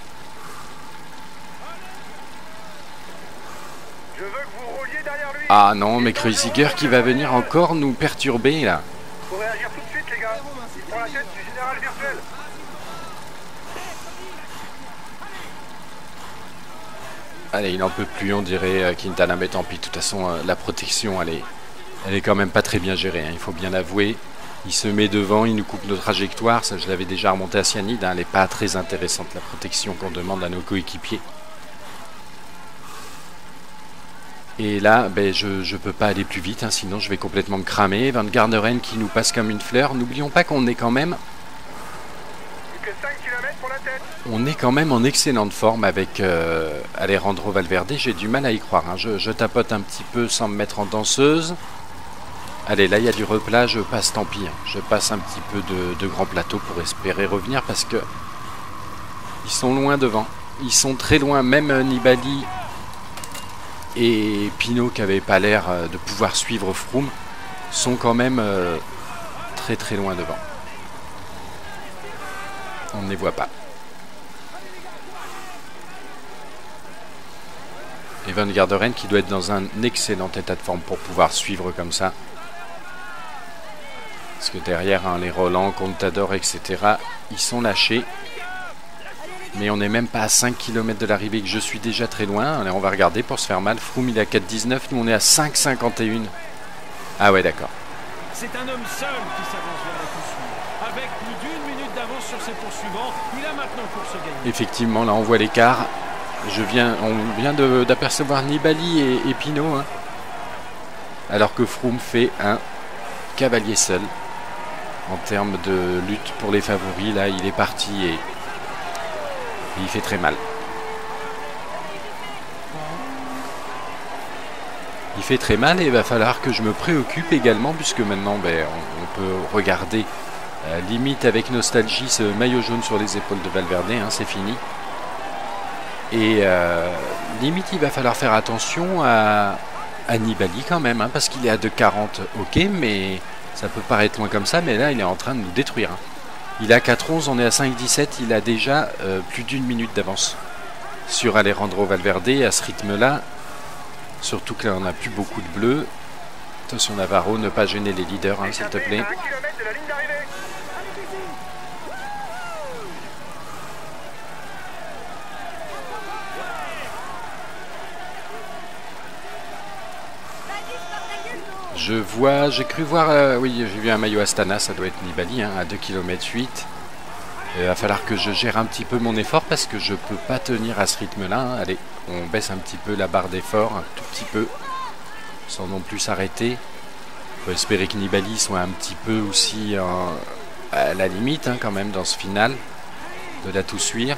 Ah non, mais Kreuziger qui va venir encore nous perturber là. Faut réagir tout de suite les gars. Il prend la tête du général virtuel. Allez, il n'en peut plus, on dirait Quintana, mais tant pis. De toute façon, la protection, elle est quand même pas très bien gérée, hein, il faut bien l'avouer. Il se met devant, il nous coupe nos trajectoires. Ça, je l'avais déjà remonté à Cyanide, hein, elle n'est pas très intéressante, la protection qu'on demande à nos coéquipiers. Et là, ben, je ne peux pas aller plus vite, hein, sinon je vais complètement me cramer. Van Garderen qui nous passe comme une fleur. N'oublions pas qu'on est quand même... On est quand même en excellente forme avec Alejandro Valverde. J'ai du mal à y croire, hein. Je tapote un petit peu sans me mettre en danseuse. Allez, là il y a du replat, je passe, tant pis, hein. Je passe un petit peu de grand plateau pour espérer revenir parce que ils sont loin devant. Ils sont très loin, même Nibali et Pinot qui n'avaient pas l'air de pouvoir suivre Froome sont quand même très très loin devant. On ne les voit pas. Et Van Garderen qui doit être dans un excellent état de forme pour pouvoir suivre comme ça. Parce que derrière, hein, les Roland, Contador, etc., ils sont lâchés. Mais on n'est même pas à 5 km de l'arrivée, que je suis déjà très loin. Allez, on va regarder pour se faire mal. Froome, il est à 4,19, nous on est à 5,51. Ah ouais, d'accord. C'est un homme seul qui s'avance vers la poursuite. Avec plus d'1 minute d'avance sur ses poursuivants, il a maintenant course gagnée. Effectivement, là on voit l'écart. On vient d'apercevoir Nibali et Pinot, hein, alors que Froome fait un cavalier seul. En termes de lutte pour les favoris, là il est parti et il fait très mal. Il fait très mal et il va falloir que je me préoccupe également, puisque maintenant ben, on peut regarder limite avec nostalgie ce maillot jaune sur les épaules de Valverde, hein, c'est fini. Et limite il va falloir faire attention à Nibali quand même, hein, parce qu'il est à 2,40, ok, mais ça peut paraître loin comme ça, mais là il est en train de nous détruire, hein. Il est à 4,11, on est à 5,17, il a déjà plus d'1 minute d'avance sur Alejandro Valverde. À ce rythme-là, surtout que là on n'a plus beaucoup de bleu. Attention Navarro, ne pas gêner les leaders, hein, s'il te plaît. J'ai cru voir, oui, j'ai vu un maillot Astana, ça doit être Nibali, hein, à 2,8 km. Il va falloir que je gère un petit peu mon effort parce que je peux pas tenir à ce rythme-là, hein. Allez, on baisse un petit peu la barre d'effort, un tout petit peu, sans non plus s'arrêter. Il faut espérer que Nibali soit un petit peu aussi à la limite, hein, quand même, dans ce final, de la tout suivre.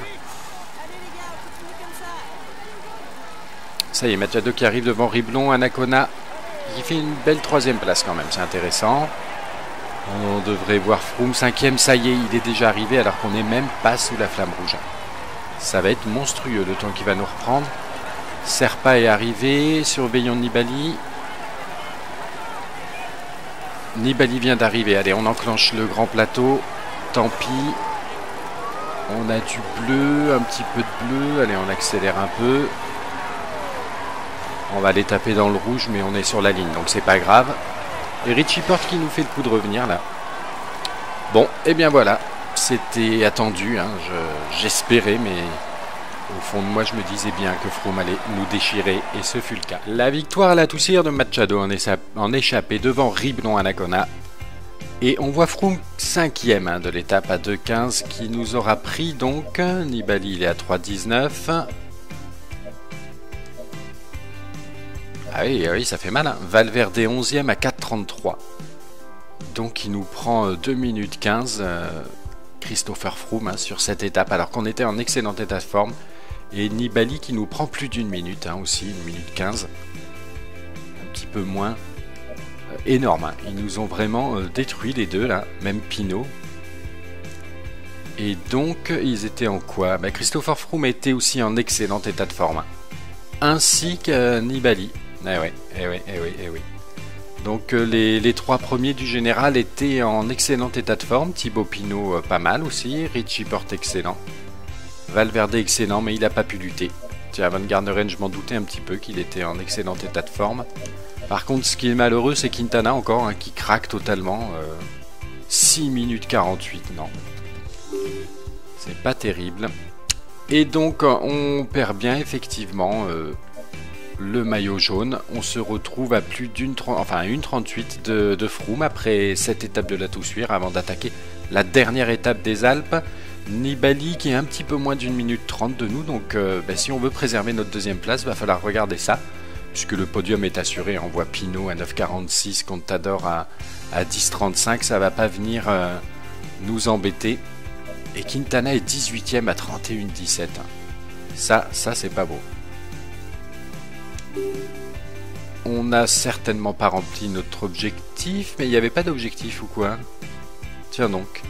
Ça y est, Machado qui arrive devant Riblon, Anacona. Il fait une belle 3e place quand même, c'est intéressant. On devrait voir Froome 5e, ça y est, il est déjà arrivé alors qu'on n'est même pas sous la flamme rouge. Ça va être monstrueux le temps qu'il va nous reprendre. Serpa est arrivé, surveillons Nibali. Nibali vient d'arriver, allez on enclenche le grand plateau, tant pis. On a du bleu, un petit peu de bleu, allez on accélère un peu. On va aller taper dans le rouge, mais on est sur la ligne, donc c'est pas grave. Et Richie Porte qui nous fait le coup de revenir là. Bon, et bien voilà, c'était attendu, hein, j'espérais, mais au fond de moi je me disais bien que Froome allait nous déchirer, et ce fut le cas. La victoire à la toussière de Machado en échappée devant Riblon Anacona. Et on voit Froome 5e, hein, de l'étape à 2,15 qui nous aura pris donc. Nibali il est à 3,19. Ah oui, oui, ça fait mal, hein. Valverde 11e à 4,33. Donc il nous prend 2 minutes 15, Christopher Froome, hein, sur cette étape, alors qu'on était en excellent état de forme. Et Nibali qui nous prend plus d'1 minute, hein, aussi, 1 minute 15. Un petit peu moins. Énorme, hein. Ils nous ont vraiment détruit les deux, là, même Pinot. Et donc, ils étaient en quoi? Bah, Christopher Froome était aussi en excellent état de forme, hein. Ainsi que Nibali. Eh oui, eh oui, eh oui, eh oui. Donc les 3 premiers du général étaient en excellent état de forme. Thibaut Pinot pas mal aussi. Richie Porte excellent. Valverde excellent, mais il n'a pas pu lutter. Tiens, Van Garderen, je m'en doutais un petit peu qu'il était en excellent état de forme. Par contre, ce qui est malheureux, c'est Quintana encore, hein, qui craque totalement. 6 minutes 48, non. C'est pas terrible. Et donc on perd bien effectivement le maillot jaune. On se retrouve à plus d'une 1,38 de Froome après cette étape de la Toussuire avant d'attaquer la dernière étape des Alpes. Nibali qui est un petit peu moins d'1 minute 30 de nous, donc si on veut préserver notre deuxième place, va falloir regarder ça, puisque le podium est assuré. On voit Pinot à 9,46, Contador à 10,35, ça va pas venir nous embêter. Et Quintana est 18ème à 31,17. Ça c'est pas beau. On n'a certainement pas rempli notre objectif, mais il n'y avait pas d'objectif ou quoi? Tiens donc.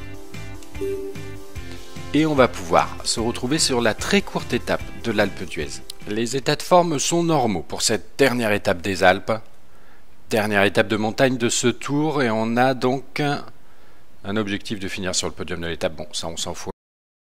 Et on va pouvoir se retrouver sur la très courte étape de l'Alpe d'Huez. Les états de forme sont normaux pour cette dernière étape des Alpes. Dernière étape de montagne de ce tour, et on a donc un objectif de finir sur le podium de l'étape. Bon, ça on s'en fout.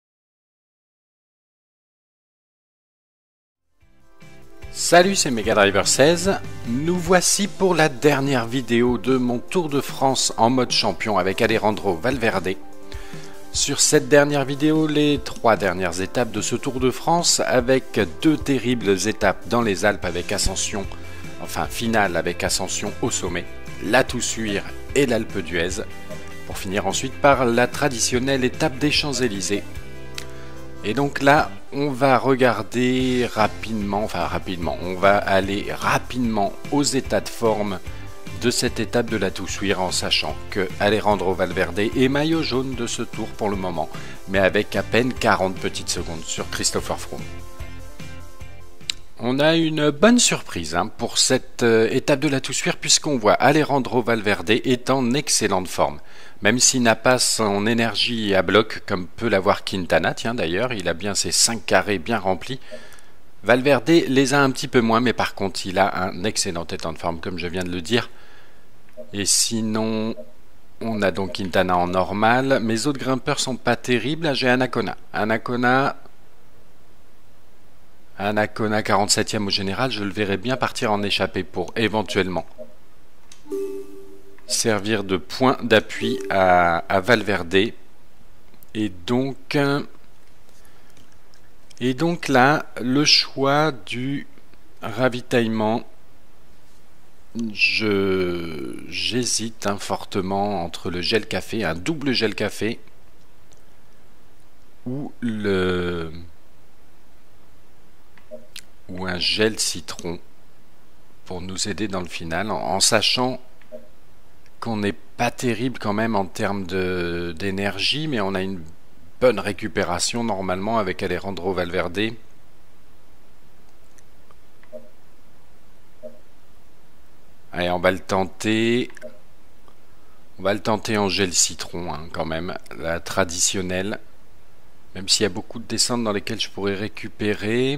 Salut, c'est Megadriver16. Nous voici pour la dernière vidéo de mon Tour de France en mode champion avec Alejandro Valverde. Sur cette dernière vidéo, les 3 dernières étapes de ce Tour de France avec 2 terribles étapes dans les Alpes avec ascension, finale avec ascension au sommet, la Toussuire et l'Alpe d'Huez, pour finir ensuite par la traditionnelle étape des Champs-Élysées. Et donc là, on va regarder rapidement, on va aller rapidement aux états de forme de cette étape de la Toussuire, en sachant que Alejandro Valverde est maillot jaune de ce tour pour le moment, mais avec à peine 40 petites secondes sur Christopher Froome. On a une bonne surprise pour cette étape de la Toussuire, puisqu'on voit Alejandro Valverde est en excellente forme. Même s'il n'a pas son énergie à bloc comme peut l'avoir Quintana, tiens d'ailleurs, il a bien ses 5 carrés bien remplis. Valverde les a un petit peu moins, mais par contre il a un excellent état de forme comme je viens de le dire. Et sinon, on a donc Quintana en normal. Mes autres grimpeurs sont pas terribles. Là, j'ai Anacona. Anacona 47ème au général. Je le verrai bien partir en échappée pour éventuellement servir de point d'appui à Valverde. Et donc là, le choix du ravitaillement, j'hésite fortement entre le gel café, un double gel café, ou un gel citron pour nous aider dans le final, en sachant qu'on n'est pas terrible quand même en termes d'énergie, mais on a une bonne récupération normalement avec Alejandro Valverde. Allez, on va le tenter. On va le tenter en gel citron, quand même, la traditionnelle. Même s'il y a beaucoup de descentes dans lesquelles je pourrais récupérer.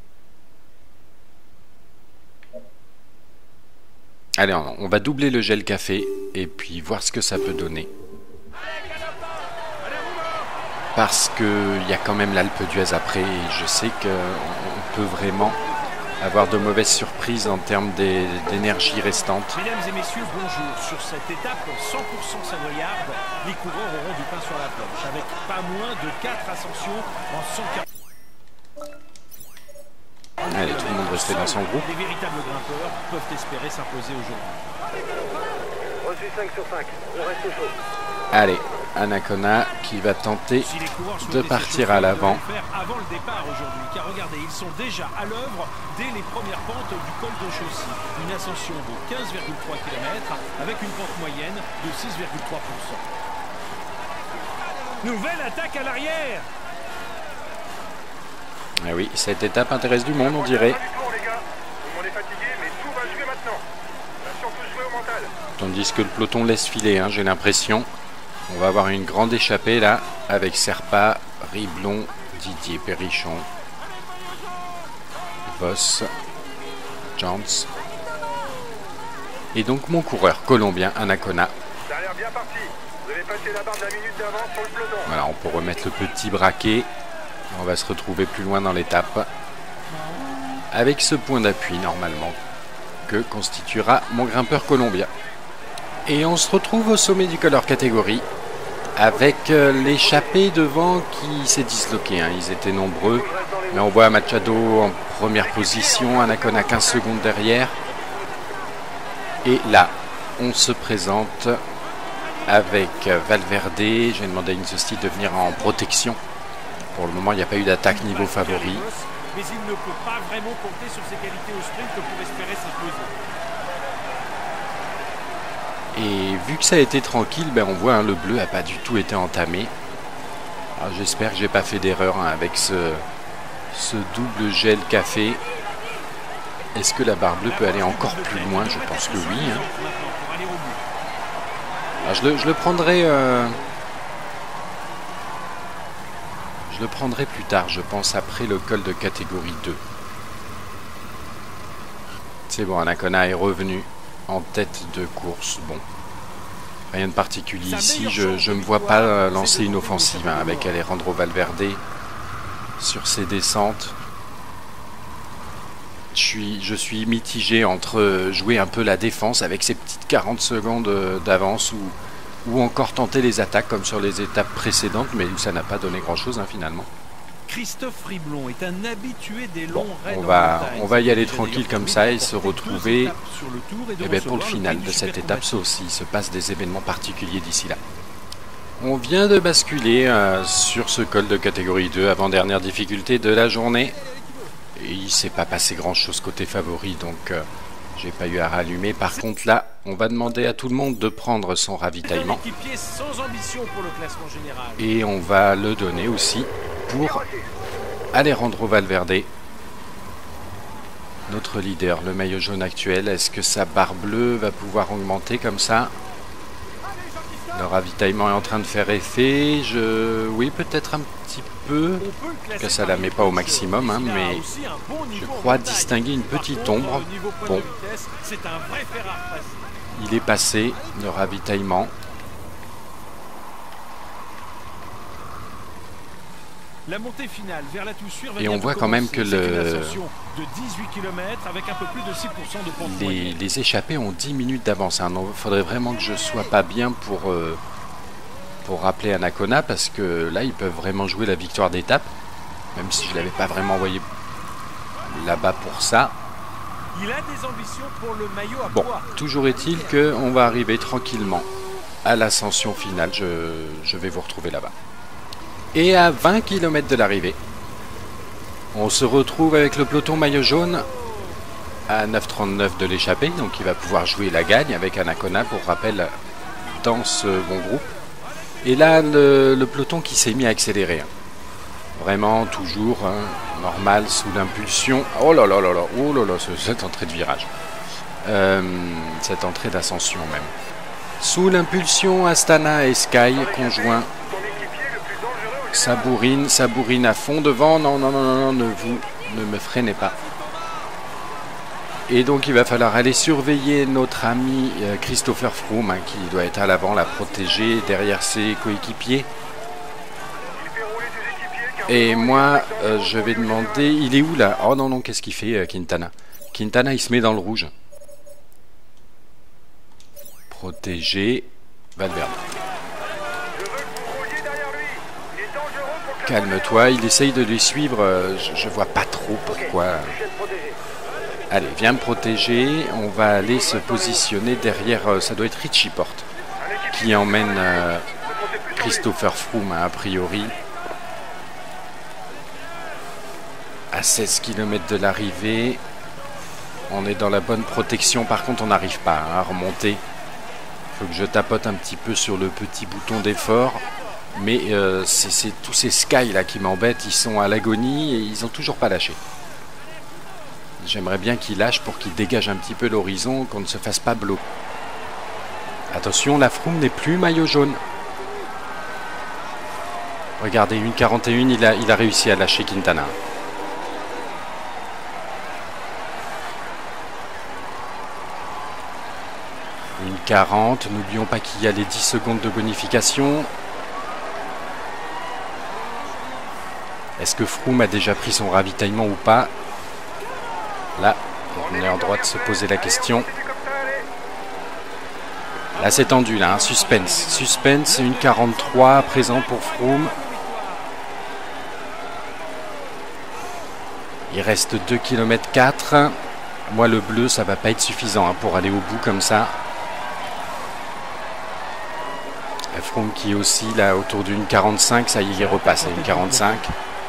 Allez, on va doubler le gel café et puis voir ce que ça peut donner. Parce qu'il y a quand même l'Alpe d'Huez après, et je sais qu'on peut vraiment avoir de mauvaises surprises en termes d'énergie restante. Mesdames et messieurs, bonjour. Sur cette étape 100% savoyarde, les coureurs auront du pain sur la planche, avec pas moins de 4 ascensions en 140. Allez, tout le monde restait dans son groupe. Les véritables grimpeurs peuvent espérer s'imposer aujourd'hui. Reçu 5 sur 5, on reste chaud. Allez, Anacona qui va tenter de partir à l'avant. Avant le départ aujourd'hui, car regardez, ils sont déjà à l'œuvre dès les premières pentes du col de Chaussy. Une ascension de 15,3 km avec une pente moyenne de 6,3%. Nouvelle attaque à l'arrière. Ah oui, cette étape intéresse du monde, on dirait. Tandis que le peloton laisse filer, j'ai l'impression. On va avoir une grande échappée là, avec Serpa, Riblon, Didier Perrichon, Voss, Jans. Et donc mon coureur colombien, Anacona. Voilà, on peut remettre le petit braquet. On va se retrouver plus loin dans l'étape. Avec ce point d'appui, normalement, que constituera mon grimpeur colombien. Et on se retrouve au sommet du col hors catégorie avec l'échappée devant qui s'est disloqué. Hein. Ils étaient nombreux, mais on voit Machado en première position, Anacona 15 secondes derrière. Et là, on se présente avec Valverde. J'ai demandé à Inzosti de venir en protection. Pour le moment, il n'y a pas eu d'attaque niveau favori. Mais il ne peut pas vraiment compter sur ses qualités au sprint pour espérer s'imposer. Et vu que ça a été tranquille, ben on voit hein, le bleu n'a pas du tout été entamé. J'espère que j'ai pas fait d'erreur hein, avec ce double gel café. Est-ce que la barre bleue peut aller encore plus loin? Je pense que oui. Hein. Alors, je le prendrai. Je le prendrai plus tard, je pense, après le col de catégorie 2. C'est bon, Anacona est revenu en tête de course. Bon, rien de particulier ici. Je ne me vois pas lancer une offensive hein, avec Alejandro Valverde sur ses descentes. Je suis mitigé entre jouer un peu la défense avec ces petites 40 secondes d'avance ou encore tenter les attaques comme sur les étapes précédentes, mais ça n'a pas donné grand-chose hein, finalement. Christophe Riblon est un habitué des longs raids. On va y aller tranquille comme ça et se retrouver pour le final de cette étape, sauf s'il se passe des événements particuliers d'ici là. On vient de basculer sur ce col de catégorie 2, avant-dernière difficulté de la journée. Et il ne s'est pas passé grand-chose côté favori, donc j'ai pas eu à rallumer. Par contre là, on va demander à tout le monde de prendre son ravitaillement. Et on va le donner aussi pour Alejandro Valverde, notre leader, le maillot jaune actuel. Est-ce que sa barre bleue va pouvoir augmenter comme ça? Le ravitaillement est en train de faire effet. Oui, peut-être un petit peu. En tout cas, ça ne la met pas au maximum, hein, mais je crois distinguer une petite ombre. Bon, il est passé, le ravitaillement. La montée finale vers la Toussuire va et on voit quand même que les échappés ont 10 minutes d'avance. Il faudrait vraiment que je sois pas bien pour rappeler Anacona, parce que là ils peuvent vraiment jouer la victoire d'étape, même si je ne l'avais pas vraiment envoyé là-bas pour ça. Il a des ambitions pour le maillot à bon, toujours est-il qu'on va arriver tranquillement à l'ascension finale. Je vais vous retrouver là-bas. Et à 20 km de l'arrivée, on se retrouve avec le peloton maillot jaune à 9,39 de l'échappée. Donc il va pouvoir jouer la gagne avec Anacona, pour rappel, dans ce bon groupe. Et là, le peloton qui s'est mis à accélérer. Vraiment, toujours normal, sous l'impulsion. Oh là là là là, oh là là, cette entrée de virage. Cette entrée d'ascension même. Sous l'impulsion, Astana et Sky, conjoints. Ça bourrine à fond devant. Non, ne me freinez pas. Et donc il va falloir aller surveiller notre ami Christopher Froome, hein, qui doit être à l'avant, la protéger derrière ses coéquipiers. Et moi, je vais demander, il est où là? Oh non, qu'est-ce qu'il fait Quintana? Quintana, il se met dans le rouge. Protéger Valverde. Calme-toi, il essaye de les suivre, je vois pas trop pourquoi. Allez, viens me protéger, on va aller se positionner derrière, ça doit être Richie Porte, qui emmène Christopher Froome, a priori. À 16 km de l'arrivée, on est dans la bonne protection, par contre on n'arrive pas à remonter. Il faut que je tapote un petit peu sur le petit bouton d'effort. Mais c'est tous ces Sky là qui m'embêtent, ils sont à l'agonie et ils n'ont toujours pas lâché. J'aimerais bien qu'ils lâchent pour qu'ils dégagent un petit peu l'horizon, qu'on ne se fasse pas bloquer. Attention, la Froome n'est plus maillot jaune. Regardez, 1,41, il a réussi à lâcher Quintana. Une 40, n'oublions pas qu'il y a les 10 secondes de bonification. Est-ce que Froome a déjà pris son ravitaillement ou pas? Là, on est en droit de se poser la question. Là c'est tendu, là, hein. Suspense. Suspense, une 43 à présent pour Froome. Il reste 2 km 4. Moi le bleu ça va pas être suffisant, hein, pour aller au bout comme ça. Froome qui aussi là autour d'une 45, ça y est, il repasse à une 45.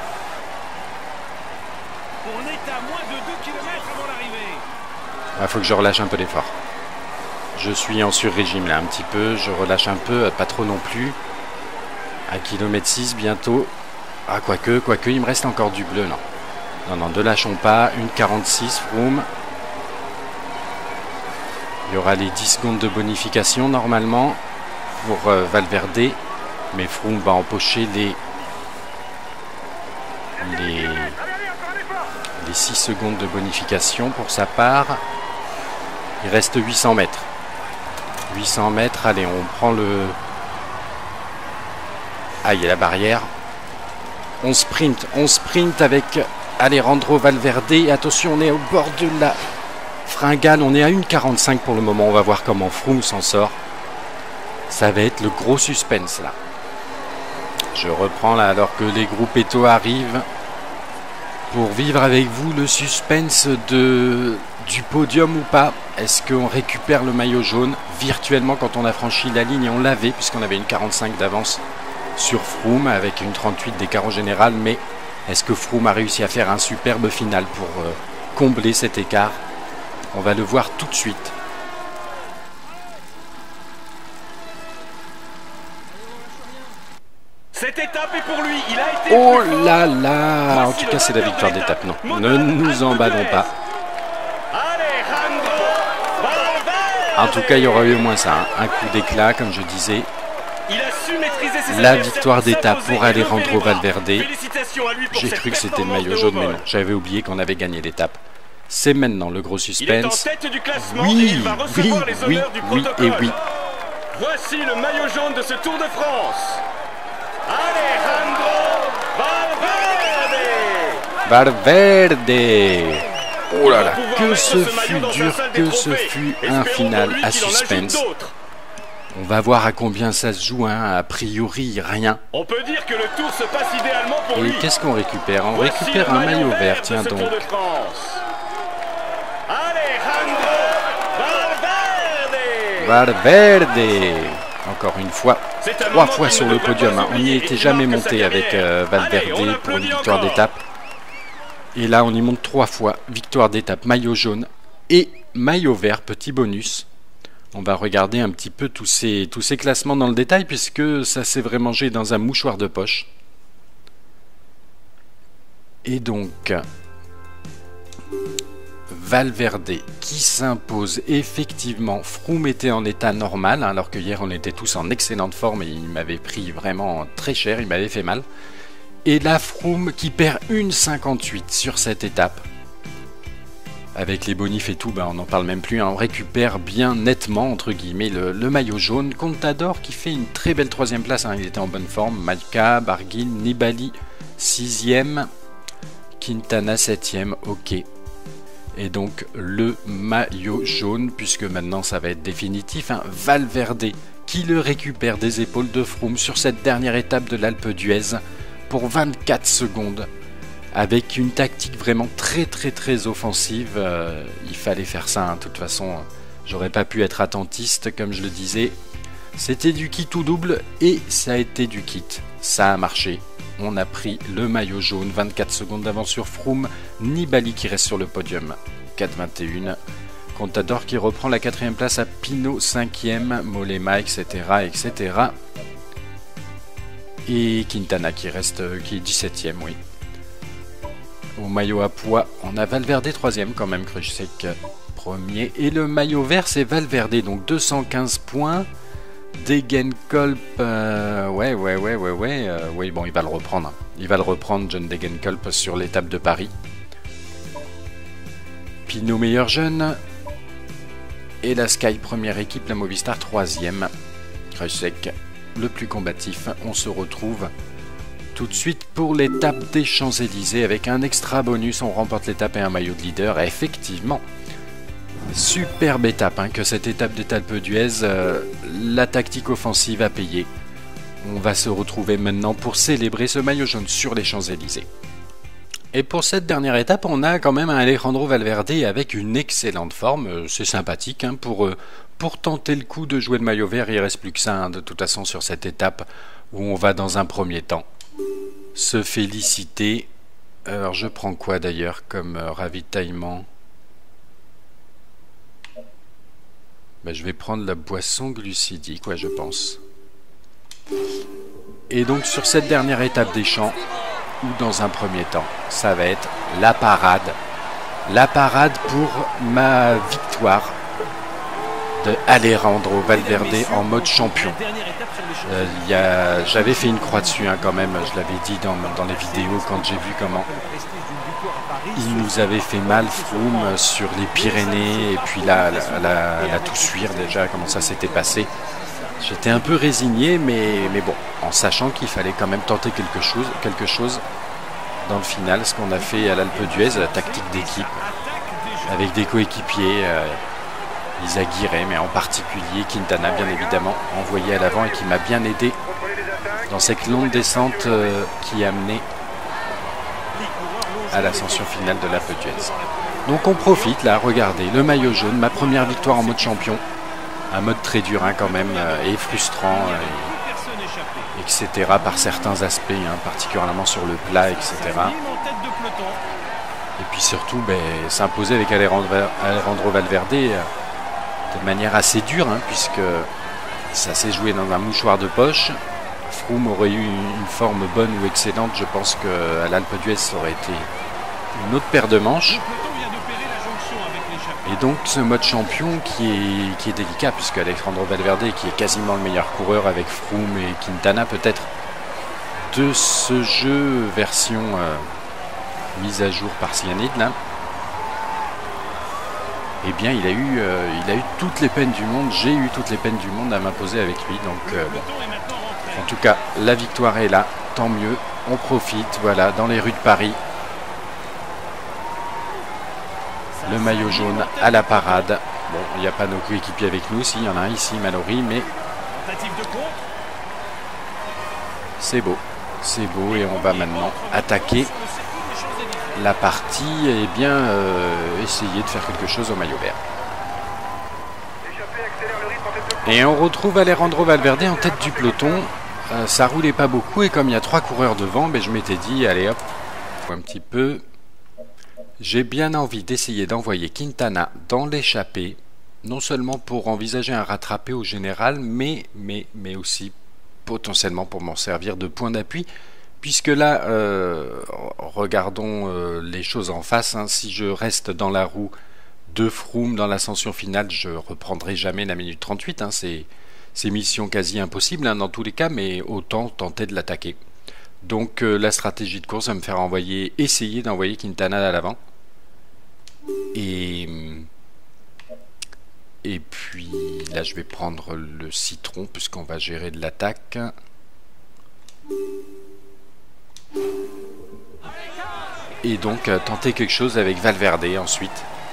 On est à moins de 2 km avant l'arrivée. Il faut que je relâche un peu l'effort. Je suis en sur-régime là un petit peu, je relâche un peu, pas trop non plus. À km 6 bientôt. Ah quoique, il me reste encore du bleu, non. Non, ne lâchons pas, une 46 Froome. Il y aura les 10 secondes de bonification normalement pour Valverde. Mais Froome va empocher les 6 secondes de bonification pour sa part. Il reste 800 mètres. 800 mètres, allez, on prend le... Ah, il y a la barrière. On sprint avec Alejandro Valverde. Attention, on est au bord de la fringale. On est à 1,45 pour le moment. On va voir comment Froome s'en sort. Ça va être le gros suspense là. Je reprends là alors que les groupes Eto arrivent pour vivre avec vous le suspense du podium ou pas. Est-ce qu'on récupère le maillot jaune virtuellement quand on a franchi la ligne? Et on l'avait puisqu'on avait une 45 d'avance sur Froome avec une 38 d'écart en général. Mais est-ce que Froome a réussi à faire un superbe final pour combler cet écart? On va le voir tout de suite. Cette étape est pour lui, il a été... Oh là là! En tout cas, c'est la victoire d'étape, non. Ne nous emballons pas. En tout cas, il y aura eu au moins ça, hein. Un coup d'éclat, comme je disais. La victoire d'étape pour Alejandro Valverde. J'ai cru que c'était le maillot jaune, mais non. J'avais oublié qu'on avait gagné l'étape. C'est maintenant le gros suspense. Oui. Voici le maillot jaune de ce Tour de France. Alejandro Valverde. Oh là là, que ce fut dur, que ce fut un final à suspense. On va voir à combien ça se joue, hein. A priori rien. On peut dire que le tour se passe idéalement pour lui. Et qu'est-ce qu'on récupère? On récupère un maillot vert, tiens donc. Valverde. Encore une fois, 3 fois sur le podium, hein. On n'y était jamais monté avec Valverde pour une victoire d'étape. Et là, on y monte 3 fois. Victoire d'étape, maillot jaune et maillot vert, petit bonus. On va regarder un petit peu tous ces classements dans le détail puisque ça s'est vraiment mangé dans un mouchoir de poche. Et donc, Valverde qui s'impose effectivement. Froome était en état normal, hein, alors que hier on était tous en excellente forme et il m'avait pris vraiment très cher, il m'avait fait mal. Et là, Froome qui perd 1,58 sur cette étape. Avec les bonifs et tout, on n'en parle même plus. Hein. On récupère bien nettement, entre guillemets, le maillot jaune. Contador qui fait une très belle 3e place. Hein. Il était en bonne forme. Majka, Barguil, Nibali, 6e. Quintana, 7e. Ok. Et donc, le maillot jaune, puisque maintenant ça va être définitif. Hein. Valverde qui le récupère des épaules de Froome sur cette dernière étape de l'Alpe d'Huez. Pour 24 secondes, avec une tactique vraiment très offensive. Il fallait faire ça, hein. De toute façon, j'aurais pas pu être attentiste, comme je le disais. C'était du kit ou double, et ça a été du kit. Ça a marché. On a pris le maillot jaune, 24 secondes d'avance sur Froome. Nibali qui reste sur le podium, 4,21. Contador qui reprend la 4e place à Pinot, 5e. Mollema, etc. Et Quintana qui est 17e, oui. Au maillot à poids, on a Valverde 3e quand même, Krujsek 1er. Et le maillot vert, c'est Valverde, donc 215 points. Degenkolb, oui, bon, il va le reprendre. Il va le reprendre, John Degenkolb, sur l'étape de Paris. Pinot, meilleur jeune. Et la Sky, première équipe, la Movistar 3e. Krujsek, le plus combatif. On se retrouve tout de suite pour l'étape des Champs-Élysées avec un extra bonus. On remporte l'étape et un maillot de leader. Et effectivement, Superbe étape que cette étape des Alpes d'Huez. La tactique offensive a payé. On va se retrouver maintenant pour célébrer ce maillot jaune sur les Champs-Élysées. Et pour cette dernière étape, on a quand même un Alejandro Valverde avec une excellente forme. C'est sympathique pour tenter le coup de jouer le maillot vert. Il ne reste plus que ça de toute façon sur cette étape où on va dans un premier temps se féliciter. Alors je prends quoi d'ailleurs comme ravitaillement? Je vais prendre la boisson glucidique, je pense. Et donc sur cette dernière étape des champs, où dans un premier temps, ça va être la parade. La parade pour ma victoire de Alejandro Valverde en mode champion. J'avais fait une croix dessus quand même, je l'avais dit dans les vidéos quand j'ai vu comment il nous avait fait mal Froome sur les Pyrénées et puis la Toussuire déjà, comment ça s'était passé. J'étais un peu résigné, mais bon, en sachant qu'il fallait quand même tenter quelque chose dans le final, ce qu'on a fait à l'Alpe d'Huez, la tactique d'équipe, avec des coéquipiers, Lisa Guiré, mais en particulier Quintana, bien évidemment, envoyé à l'avant et qui m'a bien aidé dans cette longue descente qui a mené à l'ascension finale de l'Alpe d'Huez. Donc on profite là, regardez, le maillot jaune, ma première victoire en mode champion. Un mode très dur quand même, et frustrant, etc. par certains aspects, particulièrement sur le plat, etc. Et puis surtout, s'imposer avec Alejandro Valverde de manière assez dure, puisque ça s'est joué dans un mouchoir de poche. Froome aurait eu une forme bonne ou excellente, je pense qu'à l'Alpe d'Huez, ça aurait été une autre paire de manches. Et donc ce mode champion qui est délicat, puisque Alejandro Valverde, qui est quasiment le meilleur coureur avec Froome et Quintana peut-être, de ce jeu version mise à jour par Cyanide là, eh bien il a eu toutes les peines du monde, j'ai eu toutes les peines du monde à m'imposer avec lui. Donc en tout cas la victoire est là, tant mieux, on profite, voilà, dans les rues de Paris. Le maillot jaune à la parade. Bon, il n'y a pas nos coéquipiers avec nous. Si, il y en a un ici, Mallory, mais c'est beau. C'est beau et on va maintenant attaquer la partie et essayer de faire quelque chose au maillot vert. Et on retrouve Alejandro Valverde en tête du peloton. Ça roulait pas beaucoup et comme il y a 3 coureurs devant, je m'étais dit, allez hop, un petit peu... J'ai bien envie d'essayer d'envoyer Quintana dans l'échappée, non seulement pour envisager un rattrapé au général, mais aussi potentiellement pour m'en servir de point d'appui, puisque là, regardons les choses en face, si je reste dans la roue de Froome dans l'ascension finale, je reprendrai jamais la minute 38, c'est mission quasi impossible dans tous les cas, mais autant tenter de l'attaquer. Donc la stratégie de course va me faire essayer d'envoyer Quintana à l'avant. Et puis là je vais prendre le citron puisqu'on va gérer de l'attaque. Et donc tenter quelque chose avec Valverde ensuite.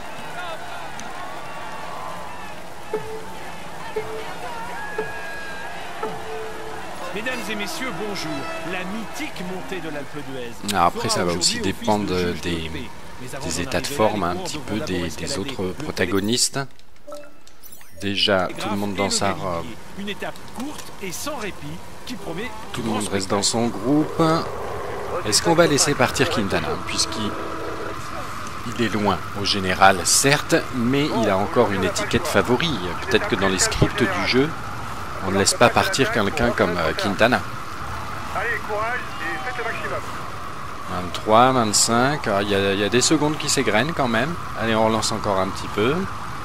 Mesdames et messieurs, bonjour. La mythique montée de l'Alpe d'Huez. Après, ça va aussi dépendre des états de forme, un petit peu des autres protagonistes. Déjà, tout le monde dans sa robe. Une étape courte et sans répit qui promet. Tout le monde reste dans son groupe. Est-ce qu'on va laisser partir Quintana, puisqu'il est loin au général, certes, mais il a encore une étiquette favori. Peut-être que dans les scripts du jeu, on ne laisse pas partir quelqu'un comme Quintana. Allez, courage et faites le maximum. 23, 25, il y a des secondes qui s'égrènent quand même. Allez, on relance encore un petit peu.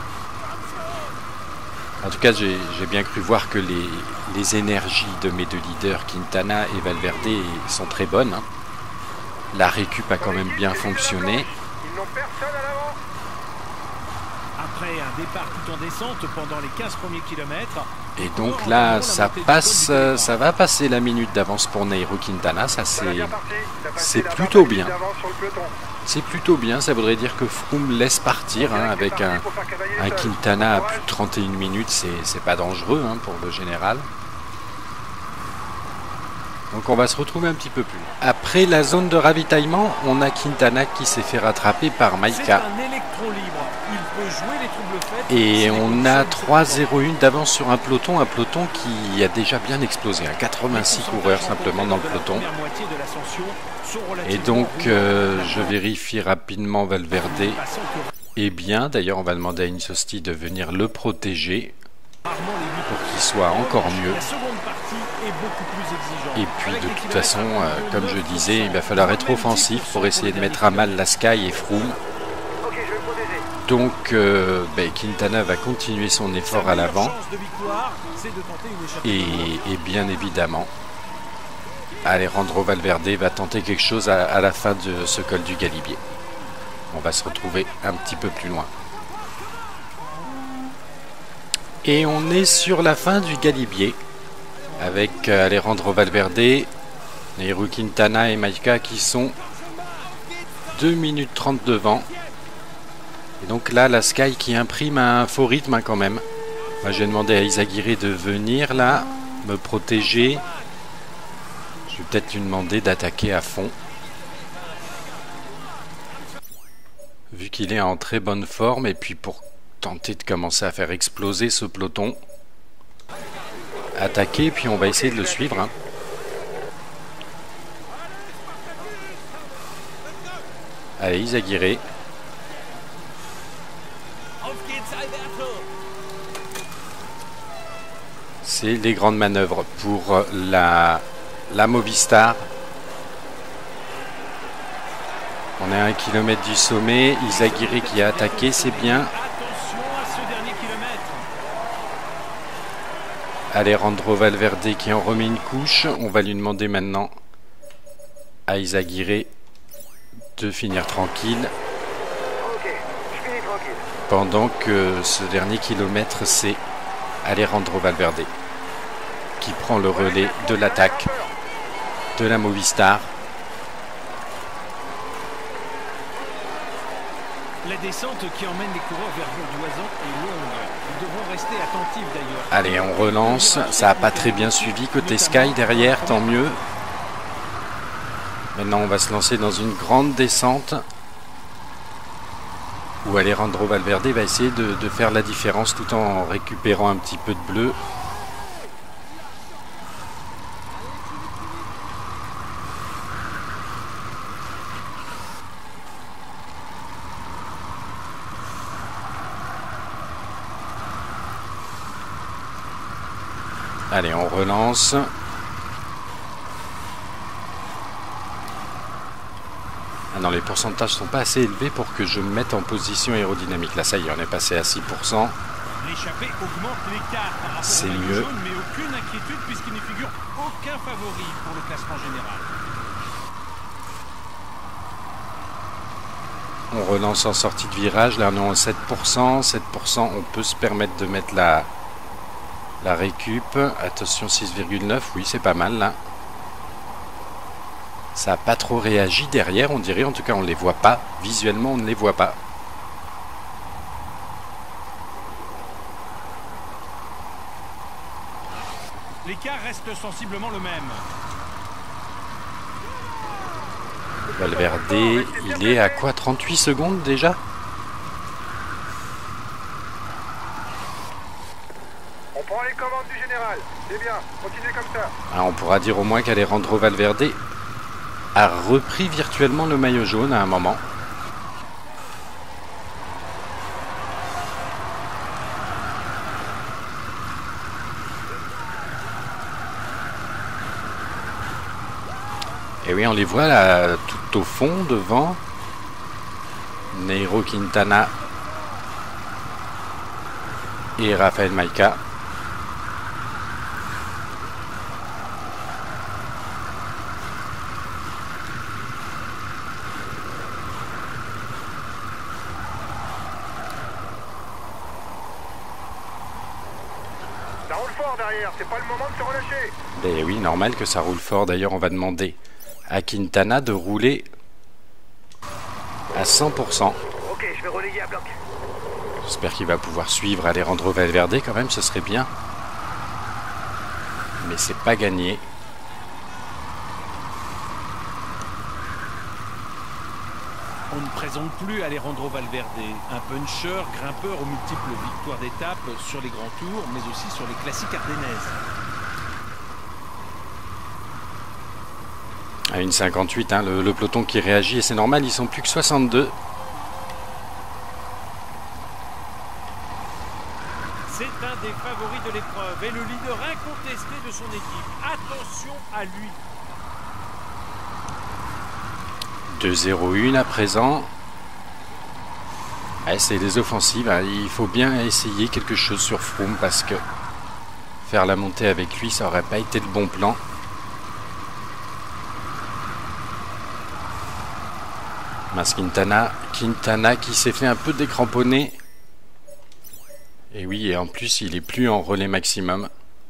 En tout cas, j'ai bien cru voir que les énergies de mes 2 leaders, Quintana et Valverde, sont très bonnes. La récup a quand même bien fonctionné. Ils n'ont personne à l'avant. Après un départ tout en descente pendant les 15 premiers kilomètres. Et donc là, ça passe, ça va passer la minute d'avance pour Nairo Quintana. Ça, c'est plutôt bien. C'est plutôt bien. Ça voudrait dire que Froome laisse partir hein, avec un Quintana à plus de 31 minutes. C'est pas dangereux hein, pour le général. Donc on va se retrouver un petit peu plus. Après la zone de ravitaillement, on a Quintana qui s'est fait rattraper par Maïka. Et on a 3-0-1 d'avance sur un peloton qui a déjà bien explosé. 86 coureurs simplement dans le peloton. Et donc je vérifie rapidement Valverde. Et bien, d'ailleurs on va demander à Insosti de venir le protéger pour qu'il soit encore mieux. Et puis de toute façon, comme je disais, il va falloir être offensif pour essayer de mettre à mal la Sky et Froome. Donc Quintana va continuer son effort à l'avant. Et bien évidemment, Alejandro Valverde va tenter quelque chose à la fin de ce col du Galibier. On va se retrouver un petit peu plus loin. Et on est sur la fin du Galibier. Avec Alejandro Valverde, Nairo Quintana et Maïka qui sont 2 minutes 30 devant. Et donc là, la Sky qui imprime un faux rythme hein, quand même. Moi, j'ai demandé à Izagirre de venir là, me protéger. Je vais peut-être lui demander d'attaquer à fond. Vu qu'il est en très bonne forme et puis pour tenter de commencer à faire exploser ce peloton. Attaquer, puis on va essayer de le suivre. Hein. Allez, Izagirre. C'est les grandes manœuvres pour la Movistar. On est à 1 km du sommet. Izagirre qui a attaqué, c'est bien. Alejandro Valverde qui en remet une couche. On va lui demander maintenant à Izagirre de finir tranquille. Pendant que ce dernier kilomètre, c'est Alejandro Valverde qui prend le relais de l'attaque de la Movistar. La descente qui emmène les coureurs vers Bourdoisan est longue. Ils devront rester attentifs d'ailleurs. Allez, on relance. Ça n'a pas très bien suivi côté Sky derrière, tant mieux. Maintenant, on va se lancer dans une grande descente où Alejandro Valverde va essayer de faire la différence tout en récupérant un petit peu de bleu. Allez, on relance. Ah non, les pourcentages sont pas assez élevés pour que je me mette en position aérodynamique. Là, ça y est, on est passé à 6%. L'échappée augmente l'écart par rapport c'est au maillot mieux. Jaune, mais aucune inquiétude puisqu'il ne figure aucun favori pour le classement général. On relance en sortie de virage. Là, on est en 7%. 7%, on peut se permettre de mettre la récup. Attention, 6,9. Oui, c'est pas mal, là. Ça n'a pas trop réagi derrière, on dirait. En tout cas, on ne les voit pas. Visuellement, on ne les voit pas. L'écart reste sensiblement le même. Valverde, il est à quoi, 38 secondes déjà? On prend les commandes du général. C'est bien, continuez comme ça. Ah, on pourra dire au moins qu'Alejandro Valverde a repris virtuellement le maillot jaune à un moment. Et oui, on les voit là tout au fond devant. Nairo Quintana et Rafael Maïka. roule fort derrière, c'est pas le moment de se relâcher. Ben oui, normal que ça roule fort. D'ailleurs, on va demander à Quintana de rouler à 100%. Ok, je vais relayer à bloc. J'espère qu'il va pouvoir suivre Alejandro Valverde quand même, ce serait bien. Mais c'est pas gagné. On ne présente plus Alejandro Valverde, un puncher, grimpeur aux multiples victoires d'étape sur les grands tours, mais aussi sur les classiques ardennaises. À 1,58, hein, le peloton qui réagit, et c'est normal, ils sont plus que 62. C'est un des favoris de l'épreuve et le leader incontesté de son équipe. Attention à lui. 2,01 à présent. Ouais, c'est des offensives, hein. Il faut bien essayer quelque chose sur Froome parce que faire la montée avec lui, ça aurait pas été le bon plan. Mas Quintana qui s'est fait un peu décramponner. Et oui, et en plus, il est plus en relais maximum.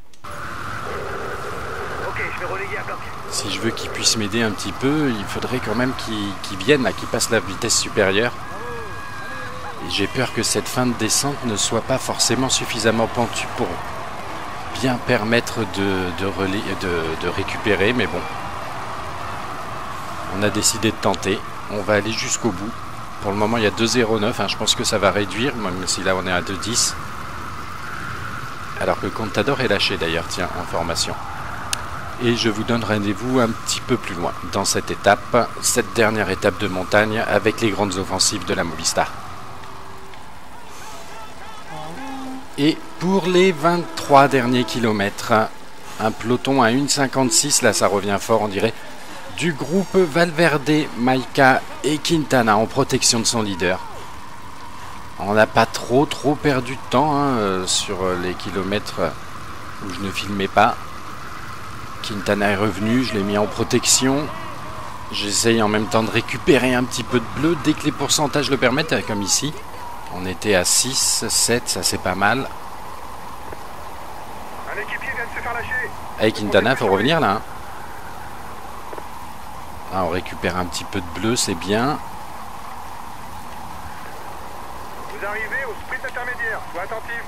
Ok, je vais relayer à bloc. Si je veux qu'il puisse m'aider un petit peu, il faudrait quand même qu'il vienne, qu'il passe la vitesse supérieure. Et j'ai peur que cette fin de descente ne soit pas forcément suffisamment pentue pour bien permettre de récupérer, mais bon. On a décidé de tenter. On va aller jusqu'au bout. Pour le moment, il y a 2,09. Hein, je pense que ça va réduire, même si là on est à 2,10. Alors que Contador est lâché d'ailleurs, tiens, en formation. Et je vous donne rendez-vous un petit peu plus loin dans cette étape, cette dernière étape de montagne avec les grandes offensives de la Movistar. Et pour les 23 derniers kilomètres, un peloton à 1,56, là ça revient fort on dirait, du groupe Valverde, Maika et Quintana en protection de son leader. On n'a pas trop perdu de temps hein, sur les kilomètres où je ne filmais pas. Quintana est revenu, je l'ai mis en protection. J'essaye en même temps de récupérer un petit peu de bleu dès que les pourcentages le permettent, comme ici. On était à 6, 7, ça c'est pas mal. Un équipier vient de se faire lâcher. Avec Quintana, il faut revenir là. Hein. Ah, on récupère un petit peu de bleu, c'est bien. Vous arrivez au sprint intermédiaire, sois attentif.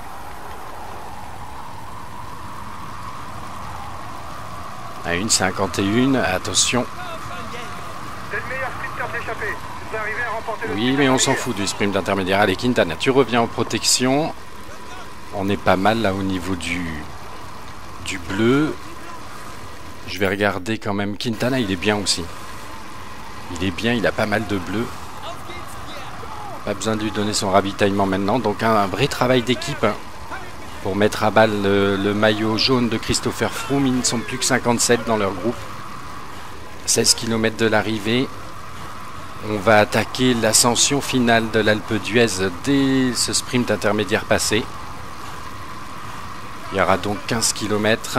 À 1,51, attention. C'est le meilleur sprinter de l'échappée. Vous arrivez à remporter le Oui, mais on s'en fout du sprint intermédiaire. Allez, Quintana, tu reviens en protection. On est pas mal là au niveau du bleu. Je vais regarder quand même. Quintana, il est bien aussi. Il est bien, il a pas mal de bleu. Pas besoin de lui donner son ravitaillement maintenant. Donc un vrai travail d'équipe hein, pour mettre à balle le maillot jaune de Christopher Froome. Ils ne sont plus que 57 dans leur groupe. 16 km de l'arrivée. On va attaquer l'ascension finale de l'Alpe d'Huez dès ce sprint intermédiaire passé. Il y aura donc 15 km.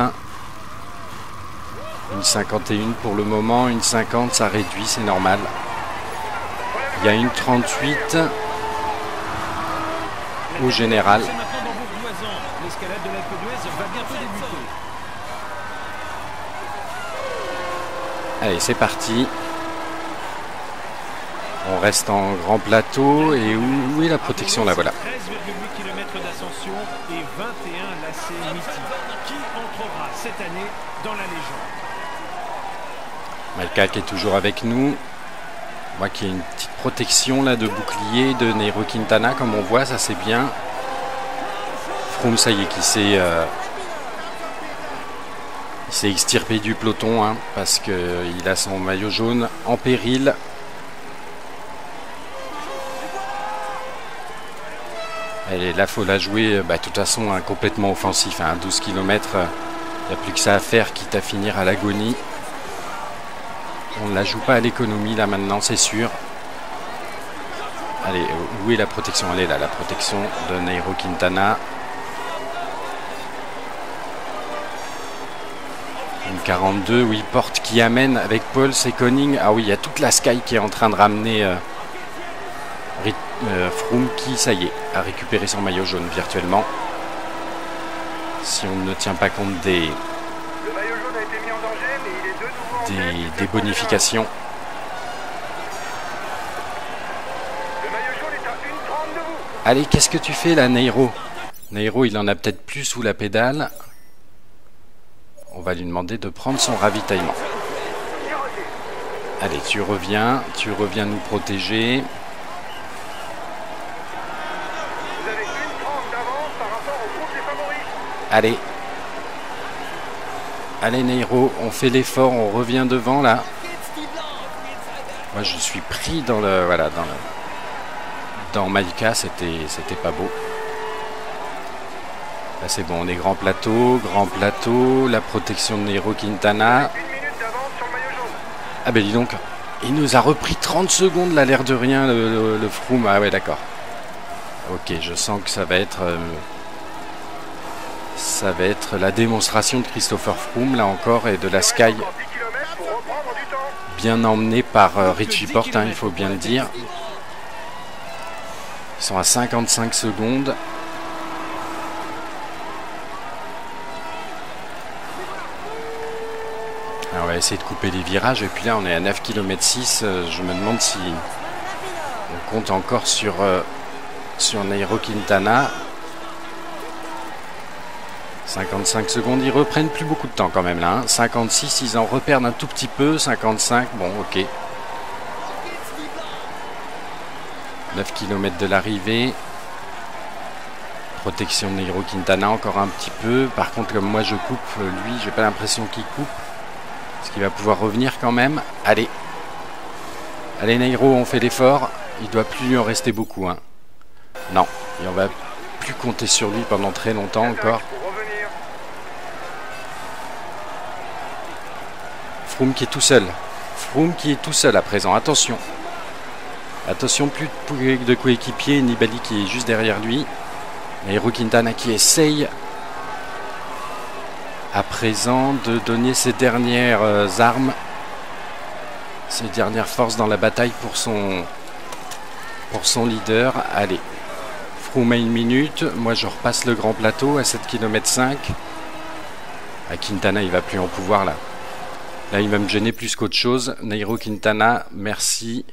Une 51 pour le moment, une 50 ça réduit, c'est normal. Il y a une 38 au général. C'est maintenant dans Bourg-Loisan. L'escalade de l'Alpe d'Huez va bientôt débuter. Allez, c'est parti. On reste en grand plateau et où est la protection là, voilà. 13,8 km d'ascension et 21 lacets mythiques. Qui entrera cette année dans la légende? Maika qui est toujours avec nous. Moi qui ai une petite protection là de bouclier de Nairo Quintana comme on voit, ça c'est bien. Froome ça y est qui s'est extirpé du peloton hein, parce qu'il a son maillot jaune en péril. Allez, là faut la jouer de toute façon hein, complètement offensif, hein, 12 km, il n'y a plus que ça à faire quitte à finir à l'agonie. On ne la joue pas à l'économie là maintenant, c'est sûr. Allez, où est la protection? Elle est là, la protection de Nairo Quintana. Une 42, oui, Porte qui amène avec Pauls et Koning. Ah oui, il y a toute la Sky qui est en train de ramener Froome qui, ça y est, a récupéré son maillot jaune virtuellement. si on ne tient pas compte des bonifications. Allez, qu'est-ce que tu fais là, Nairo? Nairo, il en a peut-être plus sous la pédale. On va lui demander de prendre son ravitaillement. Allez, tu reviens nous protéger. Allez. Allez, Nairo, on fait l'effort, on revient devant là. Moi, je suis pris dans le... Voilà, dans Maïka, c'était pas beau. Là, c'est bon, on est grand plateau, la protection de Nairo Quintana. Ah ben dis donc, il nous a repris 30 secondes là, l'air de rien, le Froome. Ah ouais, d'accord. Ok, je sens que ça va être la démonstration de Christopher Froome, là encore, et de la Sky. Bien emmené par Richie Porte, hein, il faut bien le dire. Ils sont à 55 secondes. Alors on va essayer de couper les virages. Et puis là, on est à 9 km 6. Je me demande si on compte encore sur Nairo Quintana. 55 secondes. Ils reprennent plus beaucoup de temps quand même là. Hein. 56, ils en reperdent un tout petit peu. 55, bon, ok. 9 km de l'arrivée. Protection de Nairo Quintana encore un petit peu. Par contre, comme moi je coupe, lui, j'ai pas l'impression qu'il coupe. Est-ce qu'il va pouvoir revenir quand même? Allez. Allez Nairo, on fait l'effort. Il doit plus lui en rester beaucoup. Hein. Non, et on va plus compter sur lui pendant très longtemps encore. Froome qui est tout seul. Froome qui est tout seul à présent. Attention. Attention, plus de coéquipier. Nibali qui est juste derrière lui. Nairo Quintana qui essaye à présent de donner ses dernières armes, ses dernières forces dans la bataille pour son leader. Allez, Froome à 1 minute. Moi je repasse le grand plateau à 7 km 5. À Quintana il va plus en pouvoir là. Là il va me gêner plus qu'autre chose. Nairo Quintana, merci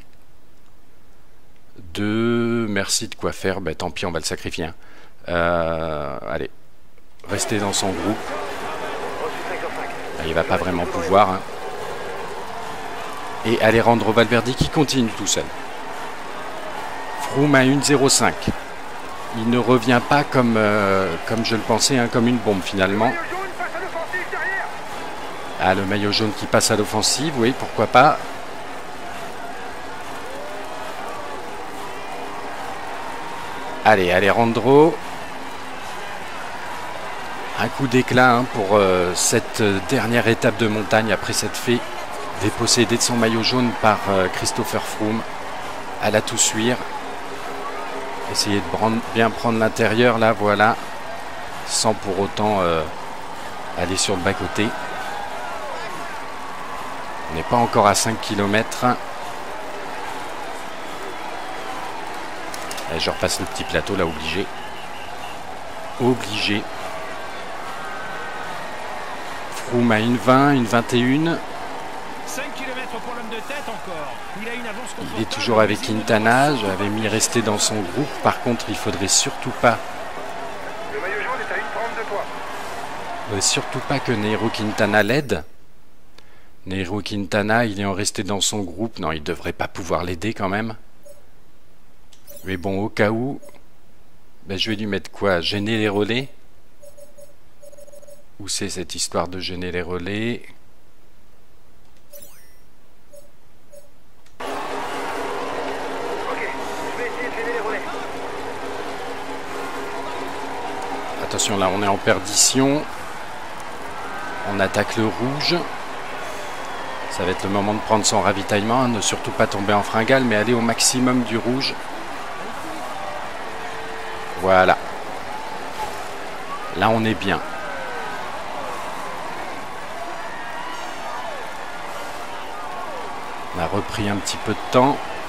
de quoi faire. Ben, tant pis, on va le sacrifier. Hein. Allez, restez dans son groupe. Là, il va pas vraiment pouvoir. Hein. Et Alejandro Valverde qui continue tout seul. Froome à 1,05. Il ne revient pas comme je le pensais, hein, comme une bombe finalement. Ah, le maillot jaune qui passe à l'offensive, oui, pourquoi pas. Allez, Alejandro. Un coup d'éclat hein, pour cette dernière étape de montagne après s'être fait déposséder de son maillot jaune par Christopher Froome. À la Toussuire. Essayer de bien prendre l'intérieur là, voilà. Sans pour autant aller sur le bas-côté. On n'est pas encore à 5 km. Allez, je repasse le petit plateau là, obligé. Obligé. Froome à 1,20, 1,21. 5 km pour l'homme de tête encore. Il est toujours avec Quintana. J'avais mis rester dans son groupe. Par contre, il faudrait surtout pas. Le maillot jaune est à 1,30 de toi. Il faudrait surtout pas que Nairo Quintana l'aide. Nairo Quintana, il est en resté dans son groupe. Non, il devrait pas pouvoir l'aider quand même. Mais bon, au cas où, ben, je vais lui mettre quoi? Gêner les relais? Où c'est cette histoire de gêner les relais? Ok, je vais essayer de gêner les relais. Attention, là, on est en perdition. On attaque le rouge. Ça va être le moment de prendre son ravitaillement. Hein, ne surtout pas tomber en fringale, mais aller au maximum du rouge. Voilà. Là, on est bien. On a repris un petit peu de temps.